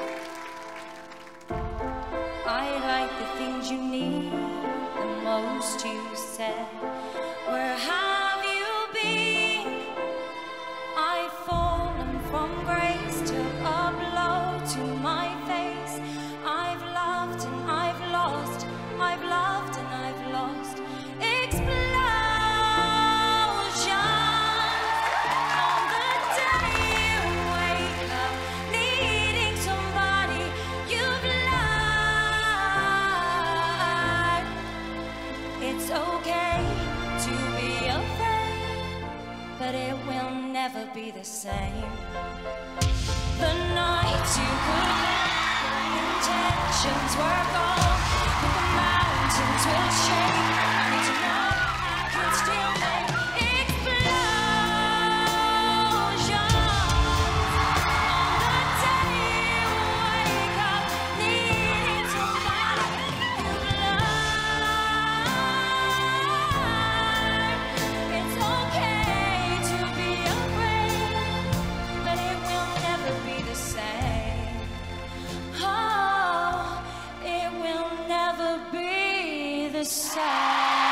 I like the things you need the most. You said, where have you been? I've fallen from grace, took a blow to my face. I've loved and I've lost, I've loved and I've lost. Explosions on the day you wake up, needing somebody you've loved. It's okay to be afraid, but it will never be the same. The night you could your intentions were gone, but the mountains will shake. I need to know I can still make explosions on the day you wake up, needing somebody you've loved. It's okay to be afraid, but it will never be the same. Oh, it will never be the same.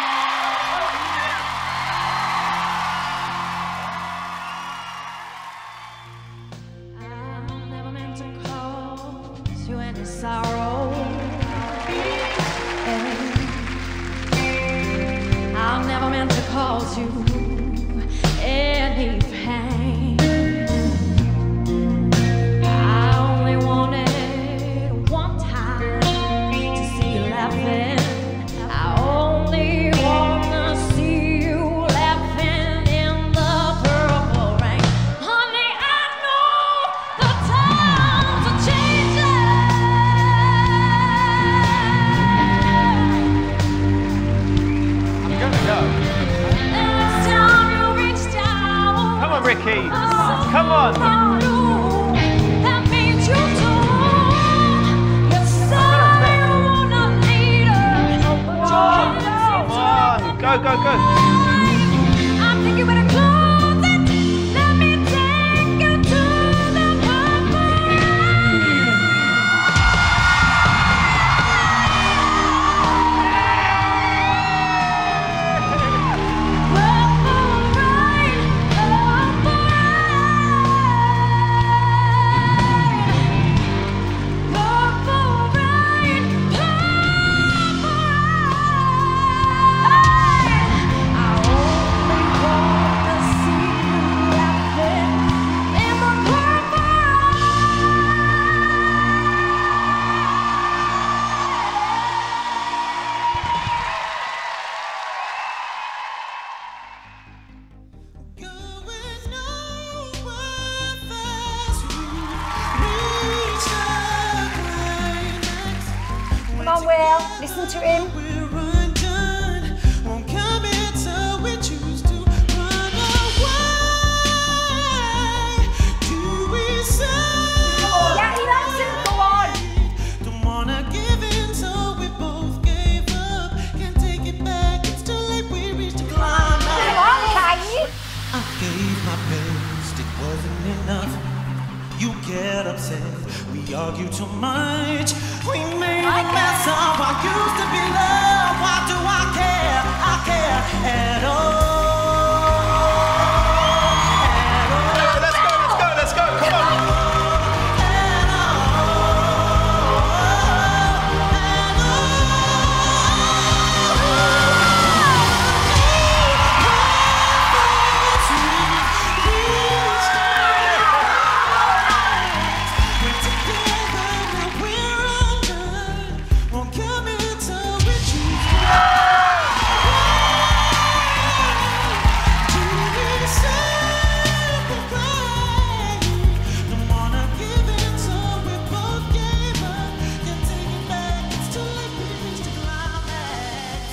I never meant to cause you any sorrow. I never meant to cause you any pain. I only wanted one time to see you laughing. I only wanna see you laughing in the purple rain. Honey, I know the times are changing. I'm gonna go. It's time you reach down. Come on, Ricky. Come on. That means you don't. You say you wanna lead her. Come on. Go, go, go. I think you better close it. Let me take you to the purple rain. I will. Listen to him. We're undone, won't come until we choose to run away. Do we say? Yeah, he likes it. Go on. Don't wanna give in, so we both gave up. Can't take it back, it's too late, we reached the climax. Come on, Kate. I gave my best, it wasn't enough. You get upset, we argue too much. We made a mess of what used to be love. Why do I care? I care at all. At all. Let's go, let's go, let's go, come on. At We're together, now we're undone. Won't come until we choose to. Do we separate? Don't wanna give in, so we both gave up. Can't take it back, it's too late, we reached the climax.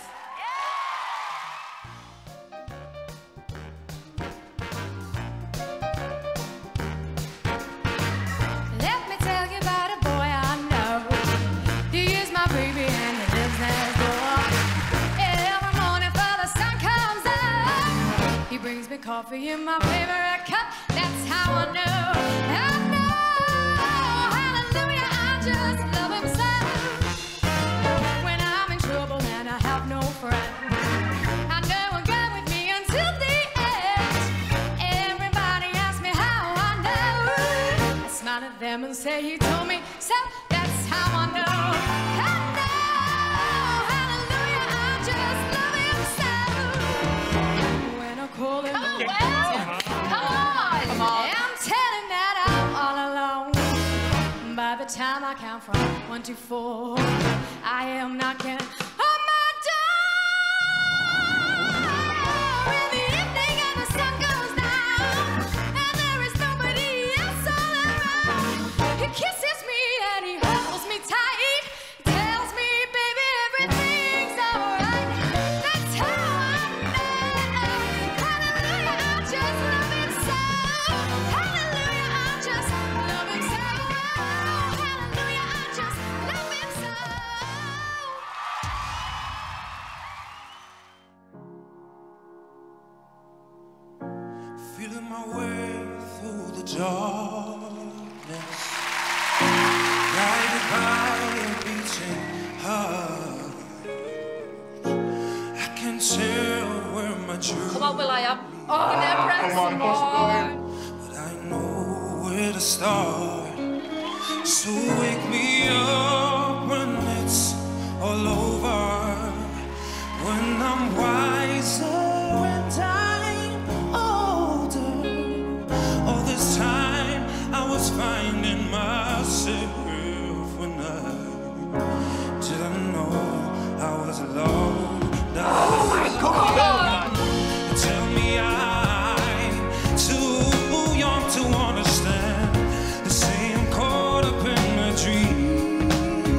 Let me tell you about a boy I know. He is my baby and he lives next door. Every morning before the sun comes up, he brings me coffee in my favorite cup. That's how I know. I know. Hallelujah, I just love him so. When I'm in trouble and I have no friend, I know he'll go with me until the end. Everybody asks me how I know. I smile at them and say he told me so. That's how I know. I know. Hallelujah, I just love him so. When I call him, come on, come on, come on. I'm telling that I'm all alone. By the time I count from one to four, I am knocking on my door. In the evening and the sun goes down, and there is nobody else all around. He kisses me and he holds me tight. Tells me, baby, everything's alright. That's how I know. Hallelujah, I just love him so. Hallelujah, I just love him so. Hallelujah, I just love him so. Feeling my way through the darkness, guided by a beating heart. I can tell where my journey Come on, Will.i.am. Oh, give me a breath some more. but I know where to start. So wake me up when it's all over, when I'm wiser and I'm older. All this time I was finding myself when I didn't know I was alone. Oh my God! Tell me I'm too young to understand. The same caught up in a dream,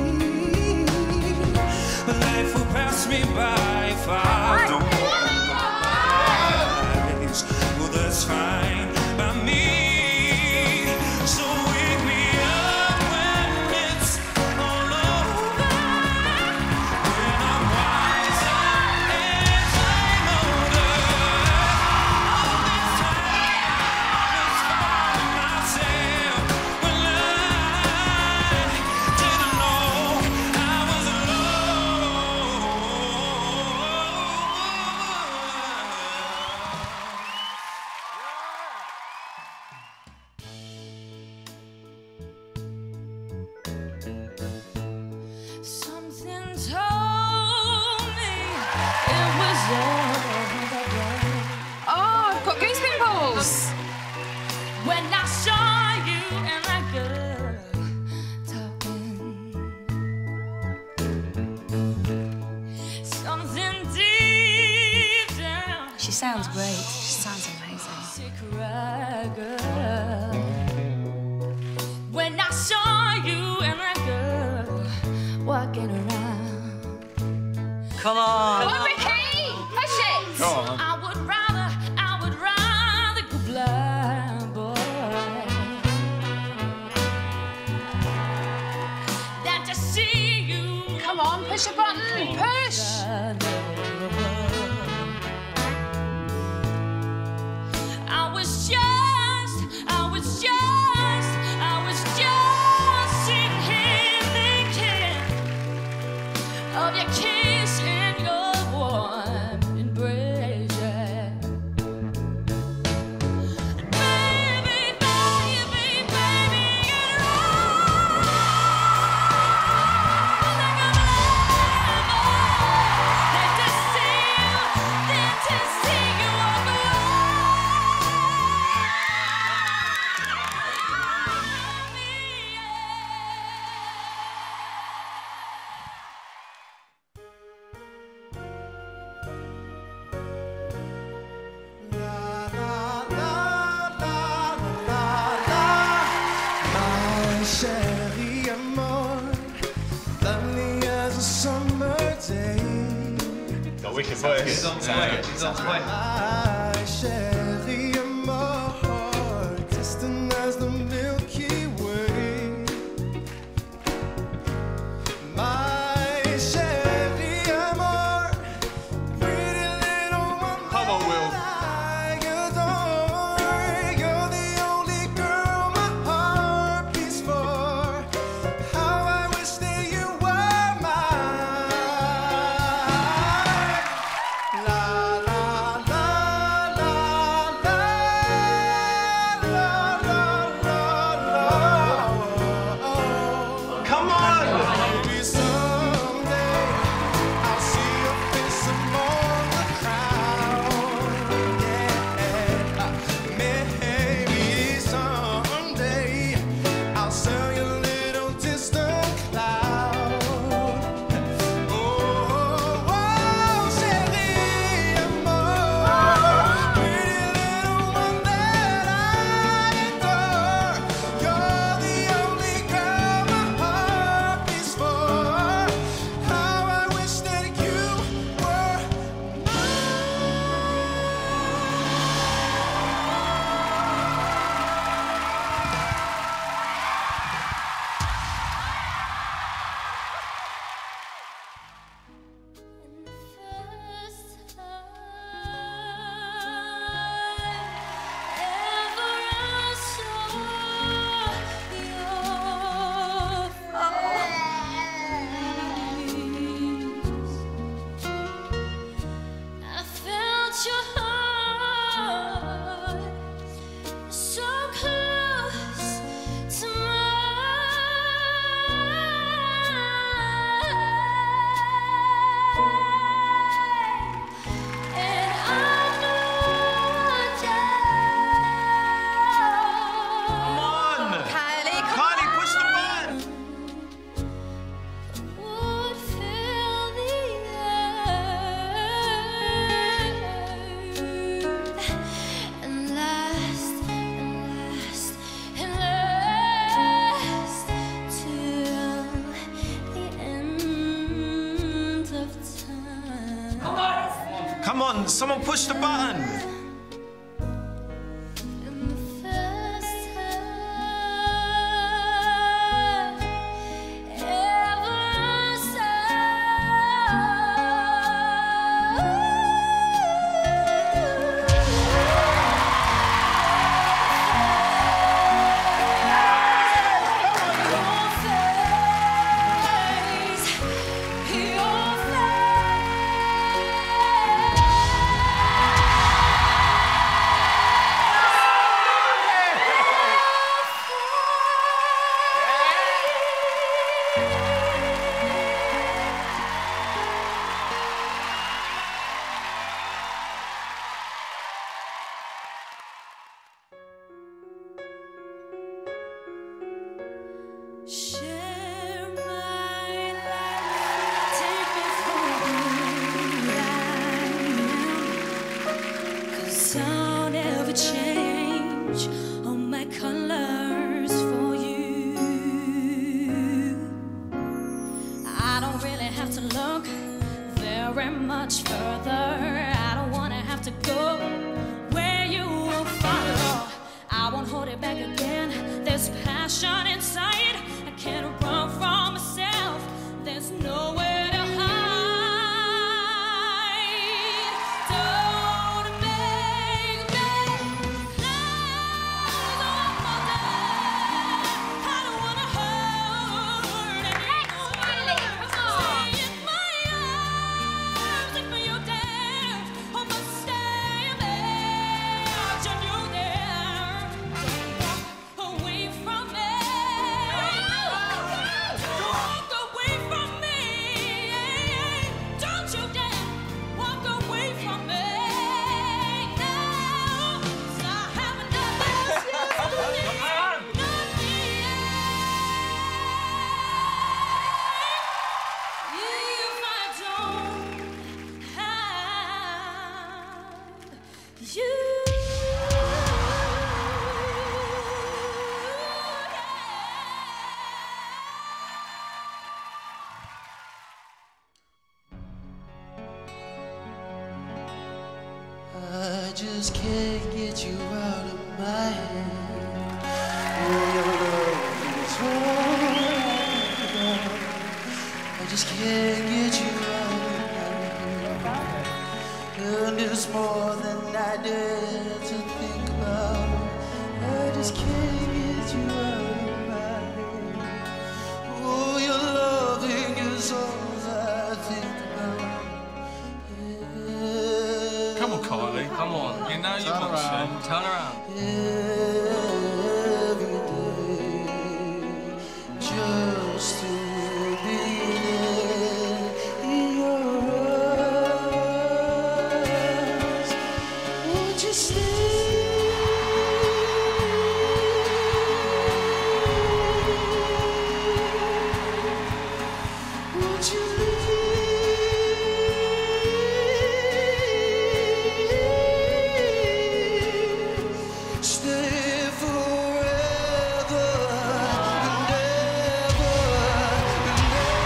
but life will pass me by if I don't open my eyes. Well, that's fine by me. So wake me up when it's all over, when I'm wiser and I'm older. All this time I was finding myself when I didn't know I was Something told me it was over. Oh, I've got goose pimples. When I saw you and that girl talking, something deep down. She sounds great. She sounds amazing. Secret girl. When I saw you and that girl walking around. Come on. Come on, Ricky! Push it! Go on. I would rather, I would rather go blind, boy, than to see you. Come on, push a button. Push! I was just, I was just, I was just sitting here thinking of your kiss and your warm embrace. Yeah. Baby, baby, baby, you're wrong. Like I'm alive, than to see you, than to see you walk away. My chérie amour, lovely as a summer day. Got wicked voice. He's on point. He's on point. My chérie amour, distant as the Milky Way. My chérie amour, pretty little woman. Come on, Will. I adore. You're the only girl my heart beats for. How I wish that you were mine. La la la la la la la la. Come on. Maybe someday I'll see your face among the crowd. Yeah, maybe someday I'll sail your little distant cloud. Oh, oh, chérie amour, pretty little one that I adore. You're the only girl my heart beats for. How I wish that you were First time ever I saw your face, I felt your heart so close to mine, and I know Come on. Kylie, come Kylie, push the button. would fill the earth and last and last and last till the end of time. Come on, someone push the button. And the first time ever I saw your face, your face. very much further. I don't wanna have to go where you will follow. I won't hold it back again. There's passion inside. I can't run from myself. There's nowhere to hide. Don't make me lose. I don't wanna hurt anyone. Stay in my arms if you're there. I must stay there. Should you there? Don't walk away from me. Walk away from me. Don't you dare walk away from me. No, 'cause I haven't done this. Not me. If I don't have you. I just can't get you out of my head. Oh, your love is all I know. I just can't get you out of my head. And it's more than I dare to think about. I just can't get you out of my head. Oh, your loving is all I think about. Come on, Kylie. Come on. You know you Turn want around. to. Turn around. Every day, just to be there in your arms. Won't you stay? Won't you leave? Stay forever and ever and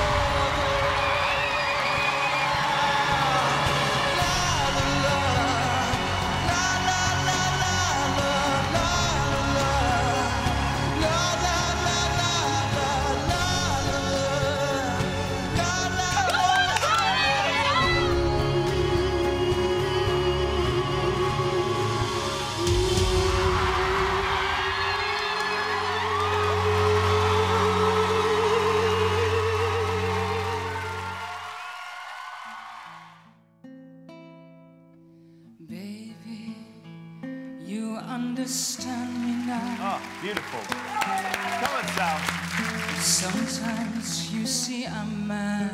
Baby, you understand me now. Oh, beautiful. Come on, Sal. Sometimes you see I'm mad.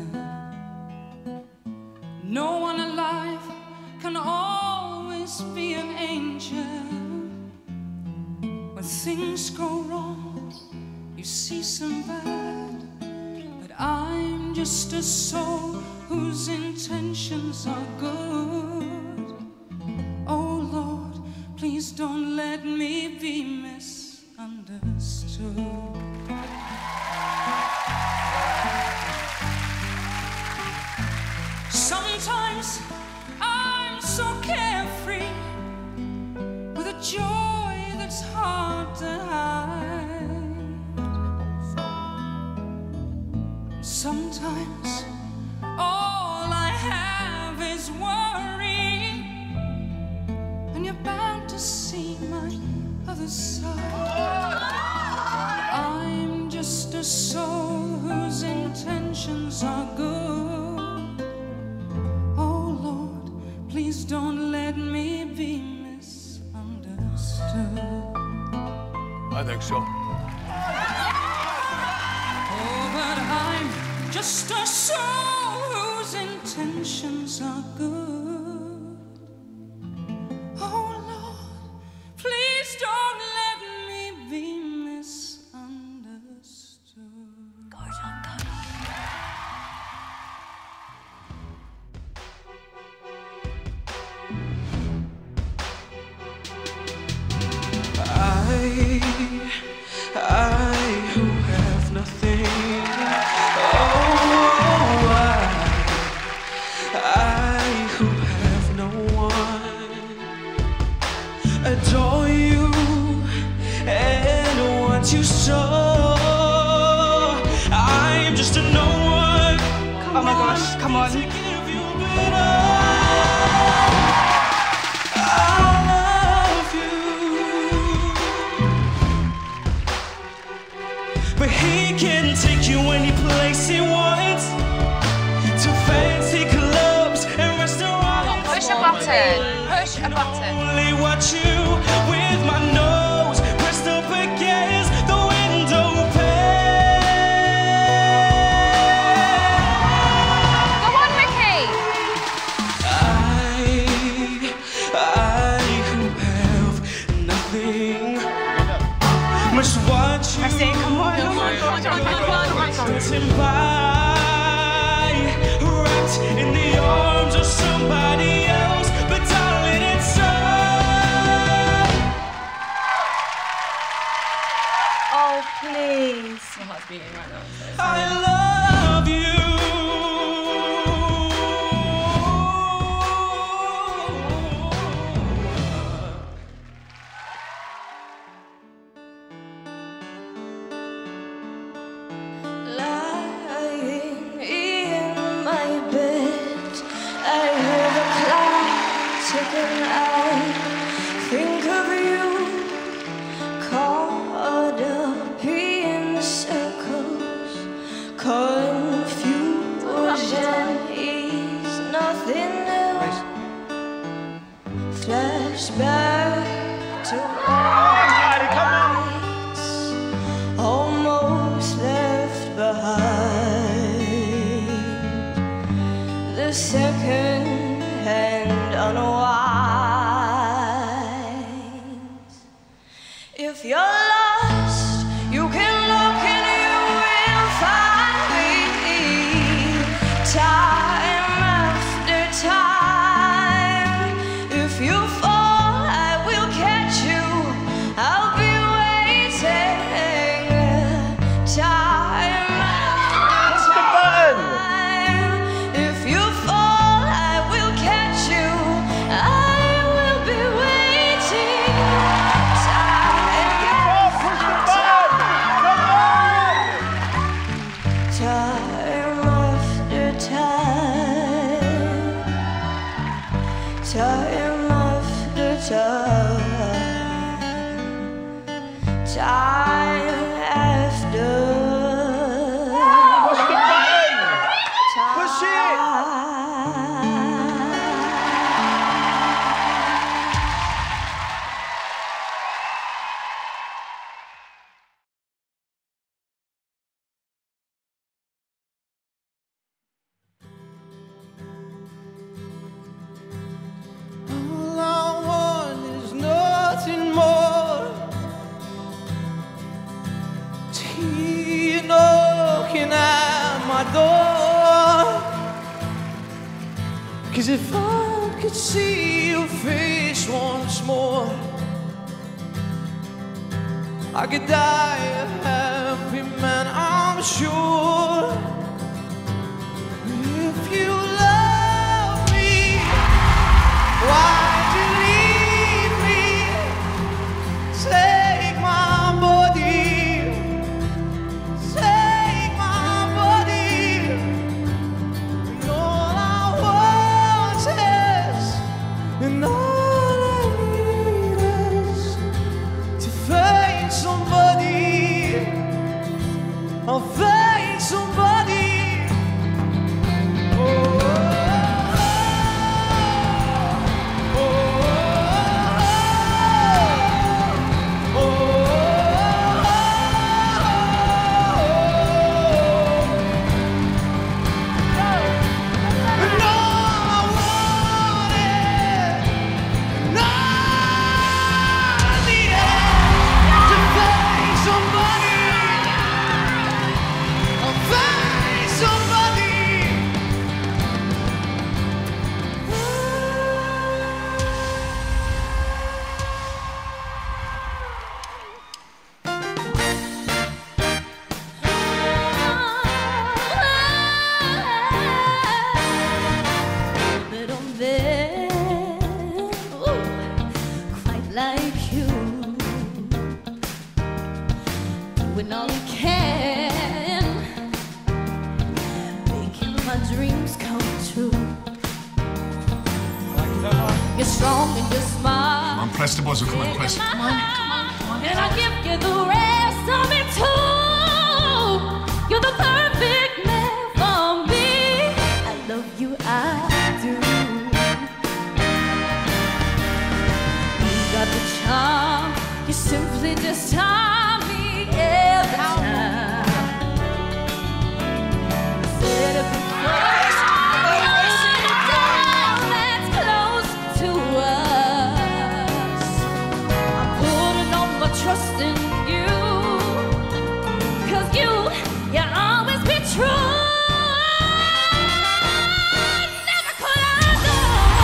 No one alive can always be an angel. When things go wrong, you see some bad. But I'm just a soul whose intentions are good. Oh Lord, please don't let me be misunderstood. Sometimes I'm so carefree with a joy that's hard to hide. Sometimes all I have is worry, and you're bound to see my other side. I'm just a soul whose intentions are good. Oh Lord, please don't let me be misunderstood. I think so. Oh, but I'm just a soul whose intentions are good. Oh Lord, please don't let me be misunderstood. Go, John, go. I who have nothing. Oh, I, what you saw. I'm just a no one. Oh my gosh, come on. To give you, but I love you. But he can take you any place he wants, to fancy clubs and restaurants. Push a button. Push a button. Only watch you with my nose pressed up against the window pane. Go on, Ricky. I, I who have nothing must watch you. Press it, come on. Passing by, wrapped in the arms of somebody else, but darling, it's so. Oh, please. My heart's beating right now. So I love you. Lying in my bed, I hear the clock ticking. I think of you, caught up in circles. Confusion is nothing new. Flashback to nights almost left behind. The second hand unwinds. If you're lost, you can look and you will find me. Time after time. If you fall, I will catch you. I'll be waiting. Time after time. If you fall, I will catch you. I will be waiting. Time after time. Time after time. Time after Push it! All I want is nothing more. To hear you knocking at my door. 'Cause if I could see your face once more, I could die a happy man, I'm sure. If you love me, why'd you leave me? Take my body, take my body. And all I want is, and all I need is to find somebody. I'll find somebody. doing all you can, making my dreams come true. You're strong and you're smart. Come on, press the buzzer, come on, press. Come on, come on, come on. And I'll give you the rest of it too. You're the perfect man for me. I love you, I do. You got the charm. You simply disarm me every time. Set up the place. Trust in you, 'cause you, you'll always be true. Never could I know.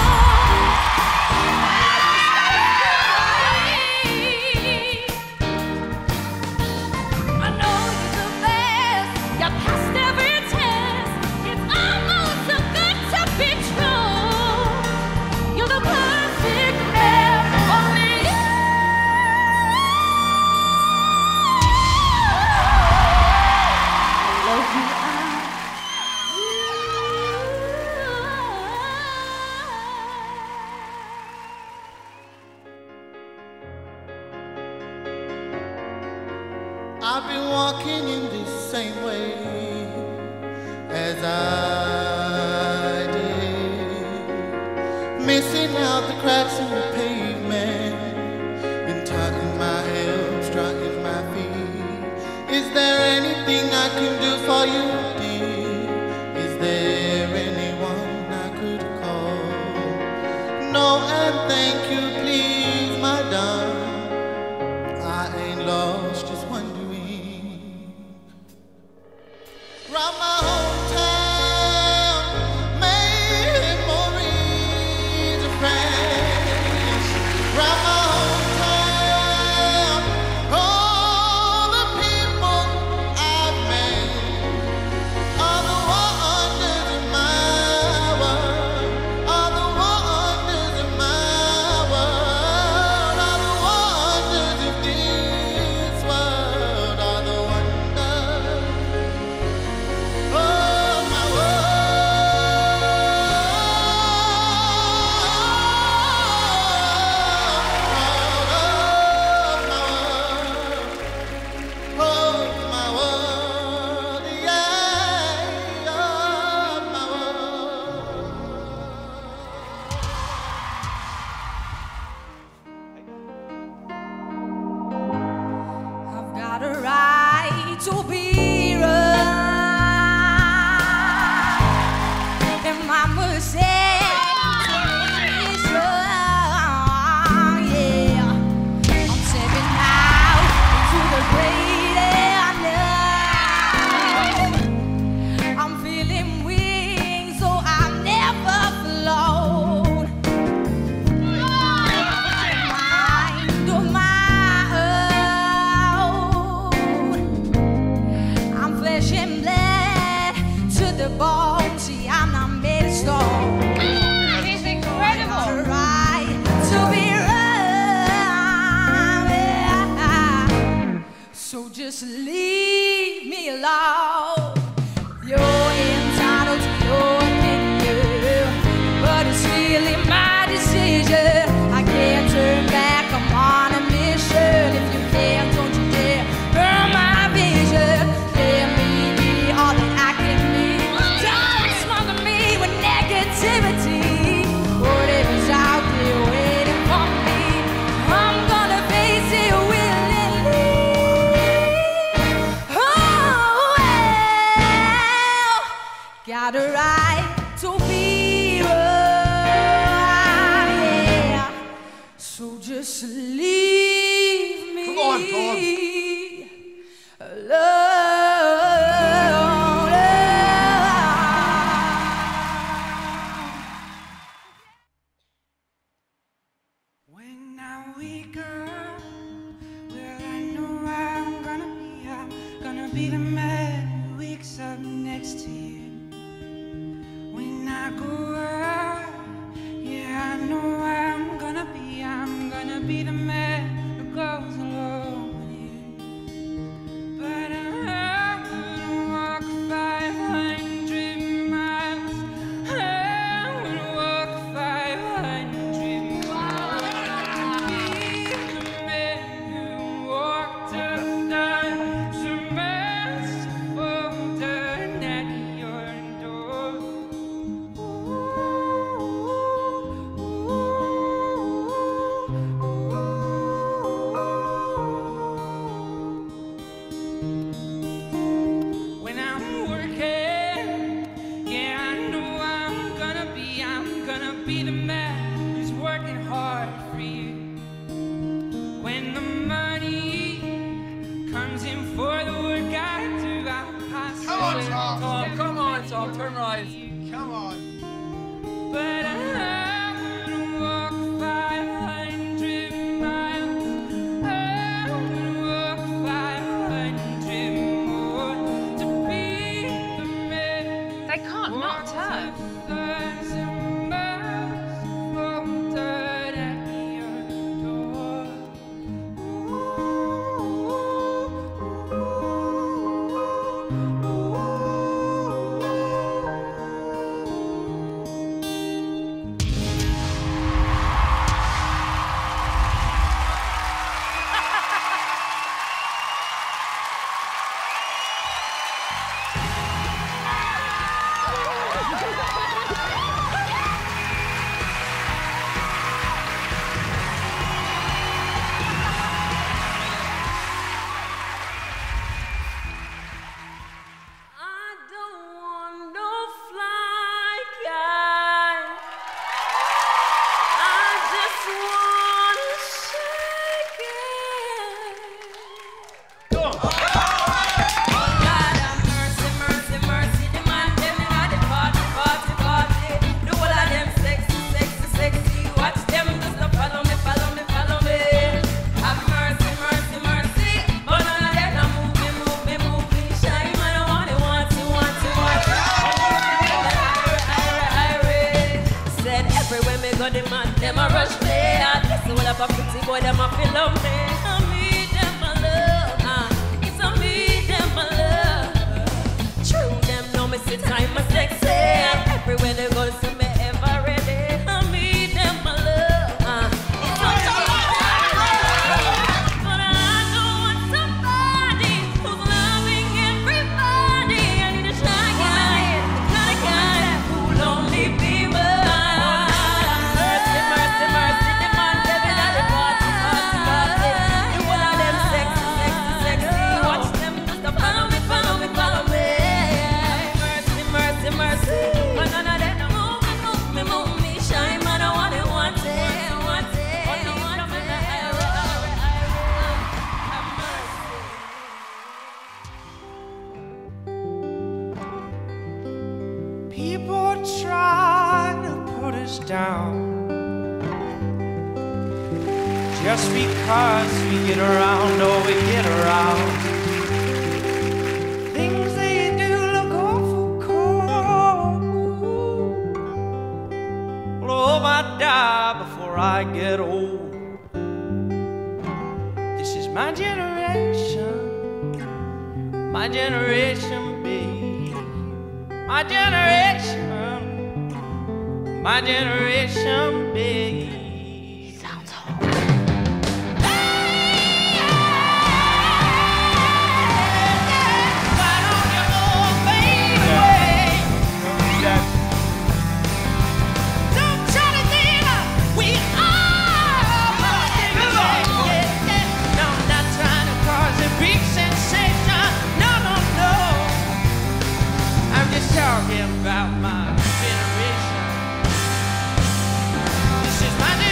I know you're the best. You passed every test. It's almost too good to be true. You're the perfect man for me. I've been walking in this same way as I did, missing out the cracks in the pavement, been tightening my hips, strutting my feet. Is there anything I can do for you, dear? Is there anyone I could call? No and thank you, please, madam. I ain't lost, just wondering. Round my hometown, memories of friends. Round my hometown, all the people I've met are the wonders of my world, are the wonders of my world, are the wonders of this world, are the wonders. Oh, my world, oh, my world, yeah, oh, my world. I've got a right to be right, and my mercy is strong, yeah. I'm stepping out into the great unknown. I'm feeling wings, so I've never flown. Mind of my own. I'm flesh and blood to the bone. See, I'm not made of stone. He's incredible. Got a right to be right. So just leave me alone. You're entitled to your opinion, but it's really my decision. I can't turn back. I'm on a mission. If you can't, don't you dare burn my vision. Let me be all that I can be. Don't smother me with negativity. Whatever's out there waiting for me, I'm gonna face it willingly. Oh, well, got a right to be right, yeah. So just leave me Come on, Paul. alone. When I wake up, well, I know I'm gonna be, I'm gonna be the man who wakes up next to you. When I go out, yeah, I know I'm gonna be, I'm gonna be the man who goes along with you. But When I'm working, yeah, I know I'm gonna be, I'm gonna be the man who's working hard for you. When the money comes in for the work I do, I'll pass Come on, it Tom. on. Come on, Tom. Turn right. Come on. But I would walk five hundred miles. I would walk five hundred more to be the man. They can't not turn. Thousand miles folded at your door. I don't want no fly guy. I just wanna shake it. Go on. Lord have mercy, mercy, mercy. The man them inna the party, party, party. The whole of them sexy, sexy, sexy. Watch them just a follow me, follow me, follow me. Have mercy, mercy, mercy. But none of them a move me, move me, move me. Shy man, I want it, want it, want it, want it. Said everywhere me go, the man them a rush me. And this all up a pretty boy, them a feel love me. I me them a love, ah, it's a me them a love. True them know me see time a sexy. Everywhere they go, see me ever ready. I me them a love, ah, it's a me them a love. But I don't want somebody who's loving everybody. I need a shy guy, the kind of guy who'll only be mine. Mercy, mercy, mercy, the man them inna the party, party, party. The whole of them sexy, sexy, sexy. Watch them just a follow me, follow me, follow me. Mercy, mercy, mercy. But none of them move me, move me, move me. Shy man, I want it, want it, want it, want it. Have mercy. People try to put us down just because we get around, oh, we get around. Things they do look awful cold. Well, I hope I die before I get old. This is my generation, my generation, babe. My generation, my generation, babe. Sounds hot. Right on your own, baby. Yes. Don't try to think we are. Come on. Yeah, yeah. No, I'm not trying to cause a big sensation. No, no, no. I'm just talking about my generation. This is my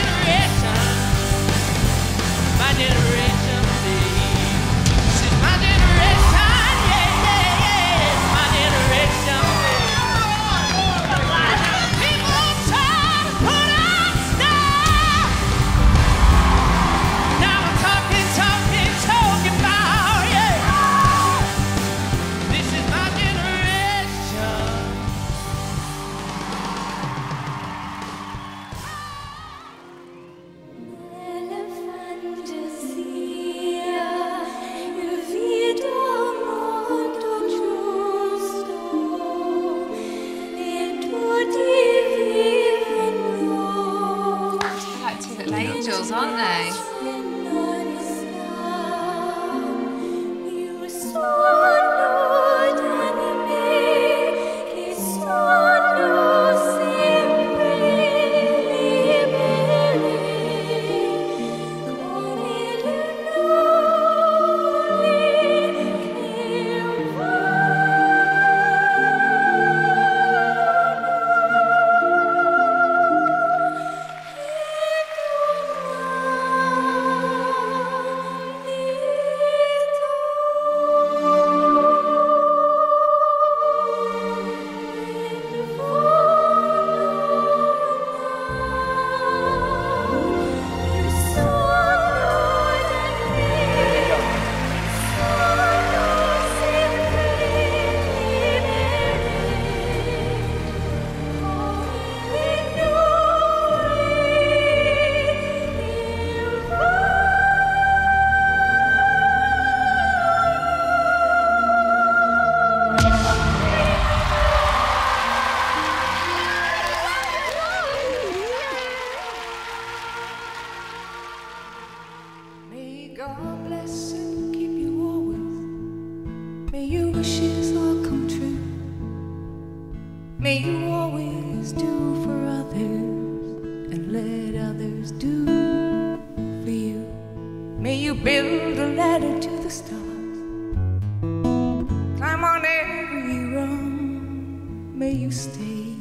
May you always do for others and let others do for you. May you build a ladder to the stars, climb on every rung. May you stay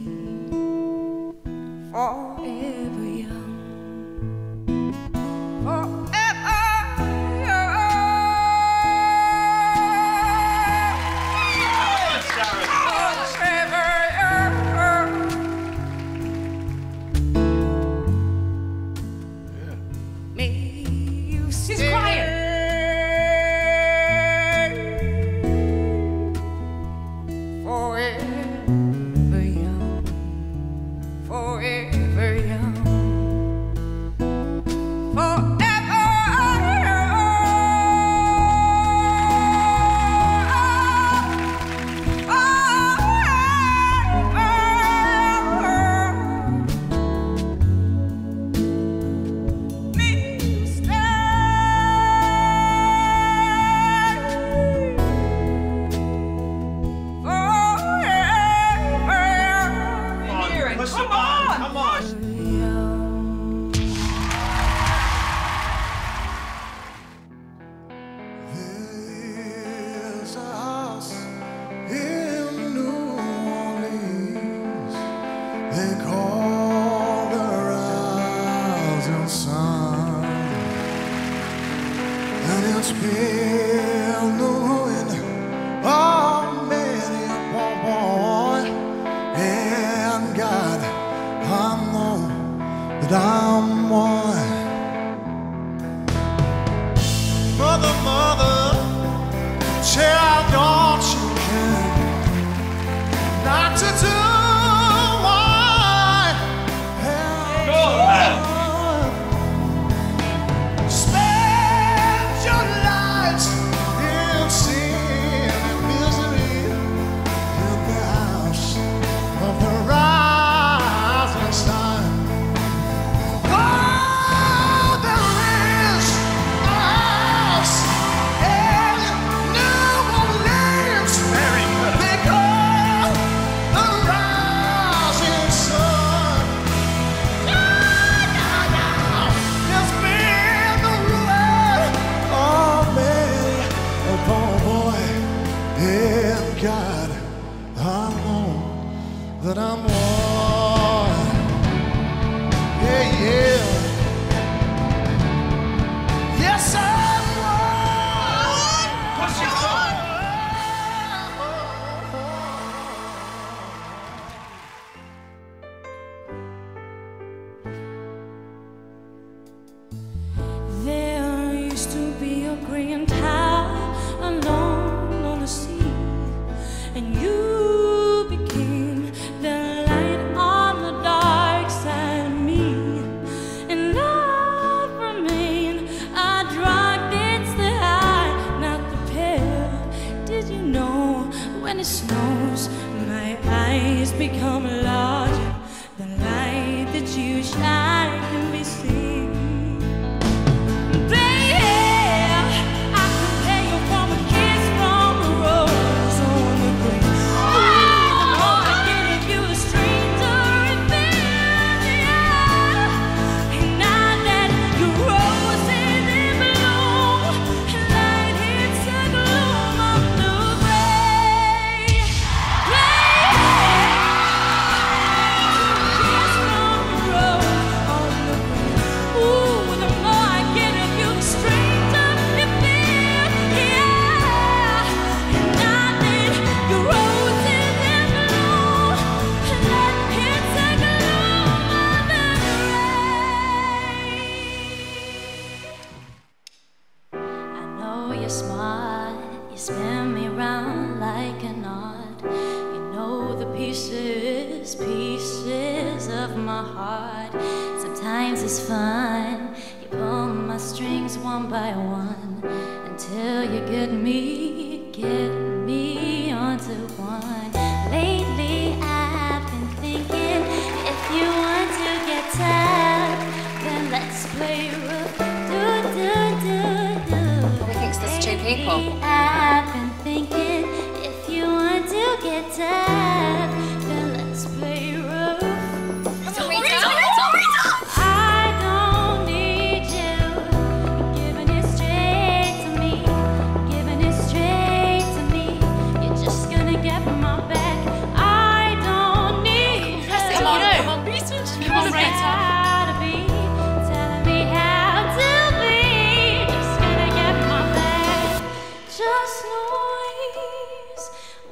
forever young, forever young. Forever young. May you stay. She's crying. Forever young, forever young, forever young. May you stay forever young. Push the button, come on. There's a house in New Orleans they call the rising sun, and it's been the ruin of many a poor boy. And God, I know that I'm one. Mother, mother, child, don't you care not to do what Go on. spend your lives in sin and misery in the house of the rising sun. Oh, there is a house in New Orleans. Very good. They call the rising sun. No, no, no. It's been the ruin of many a poor boy. And God, I know that I'm one. Yeah, yeah. Yes, I'm one. Push it on. There used to be a green tower alone on the sea, and you became the light on the dark side of me. And love remained a drug that's the high, not the pill. Did you know when it snows, my eyes become larger? The light that you shine can be seen. Pieces, pieces of my heart. Sometimes it's fun. You pull my strings one by one until you get me, get me onto one. Lately I've been thinking, if you want to get tired, then let's play rough. Do do do do. Who thinks there's two people? Lately I've been thinking, if you want to get tired, then let's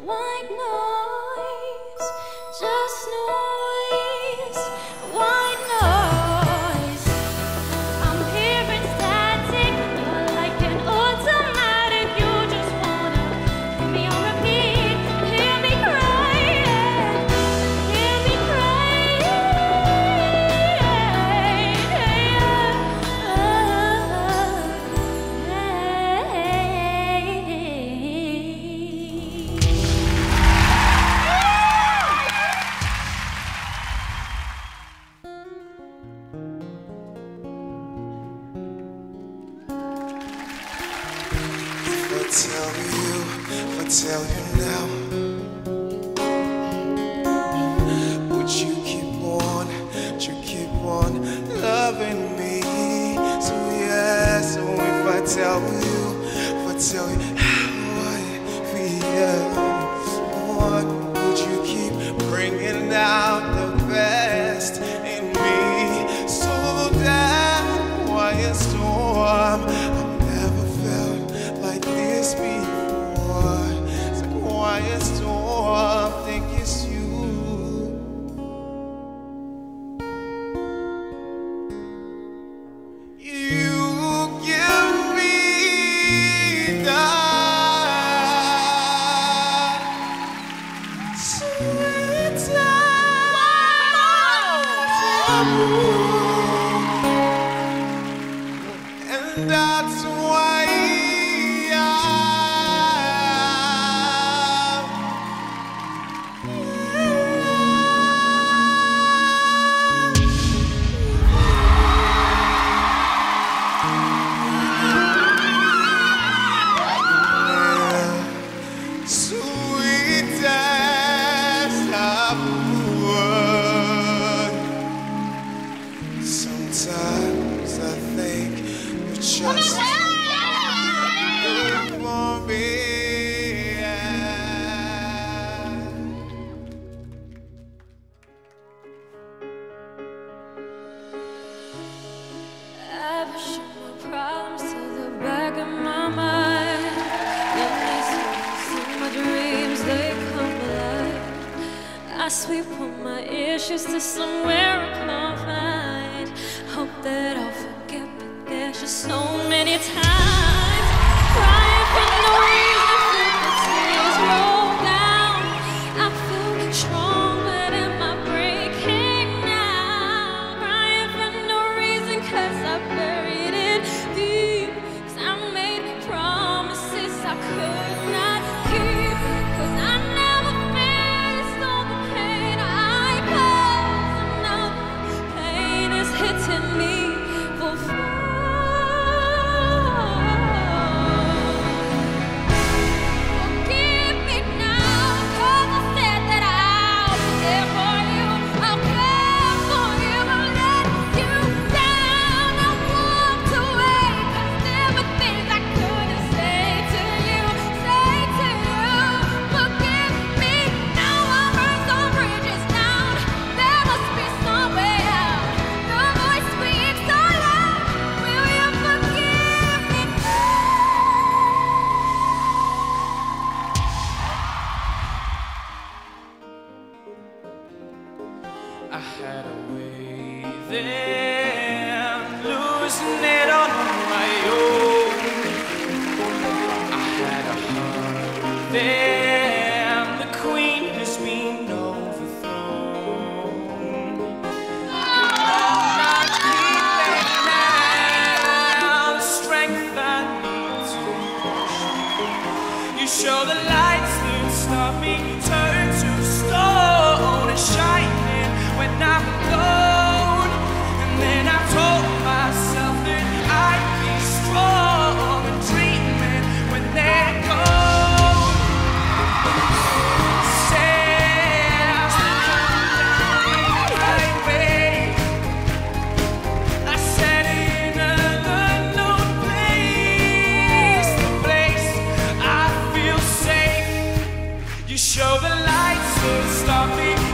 white noise, just noise, white noise. I'm hearing static, like an automatic. You just wanna hear me on repeat, hear me crying, hear me If I tell you, if I tell you now, would you keep on, would you keep on loving me? So yeah, so if I tell you, if I tell you how I feel, what would you keep bringing out the best in me? So that quiet storm, I've never felt like this before. It's a quiet storm, think it's you. You give me that sweet time, and that's why sweet as I would. Sometimes I think you're just good for me. I push my problems to the back of my mind. Then these moments in my dreams, they come alive. I sweep all my issues to somewhere confined. Hope that I'll forget, but there's just so many times crying for no reason, feel the tears roll down. I feel strong, but am I breaking now? Crying for no reason, 'cause I buried it deep. 'Cause I made promises I could not keep. 'Cause I never faced all the pain I caused. And now the pain is hitting me for fun. Forgive me now, 'cause I said that I'll be there for you. I'll care for you. I'll let you down. I walked away 'cause there were things I couldn't say to you, say to you. Forgive me now, I burned some bridges down. There must be some way out. Your voice speaks so loud. Will you forgive me now? I had a way then, losing it on my own. I had a heart then, the queen has been overthrown. Not keeping now the strength I need to push. You show the lights that stop me, turn to stone and shining when I'm alone. And then I told myself that I'd be strong and dreaming when they're gone. Stairs that come down in the right way. I said in an unknown place, the place I feel safe. You show the lights that stop me.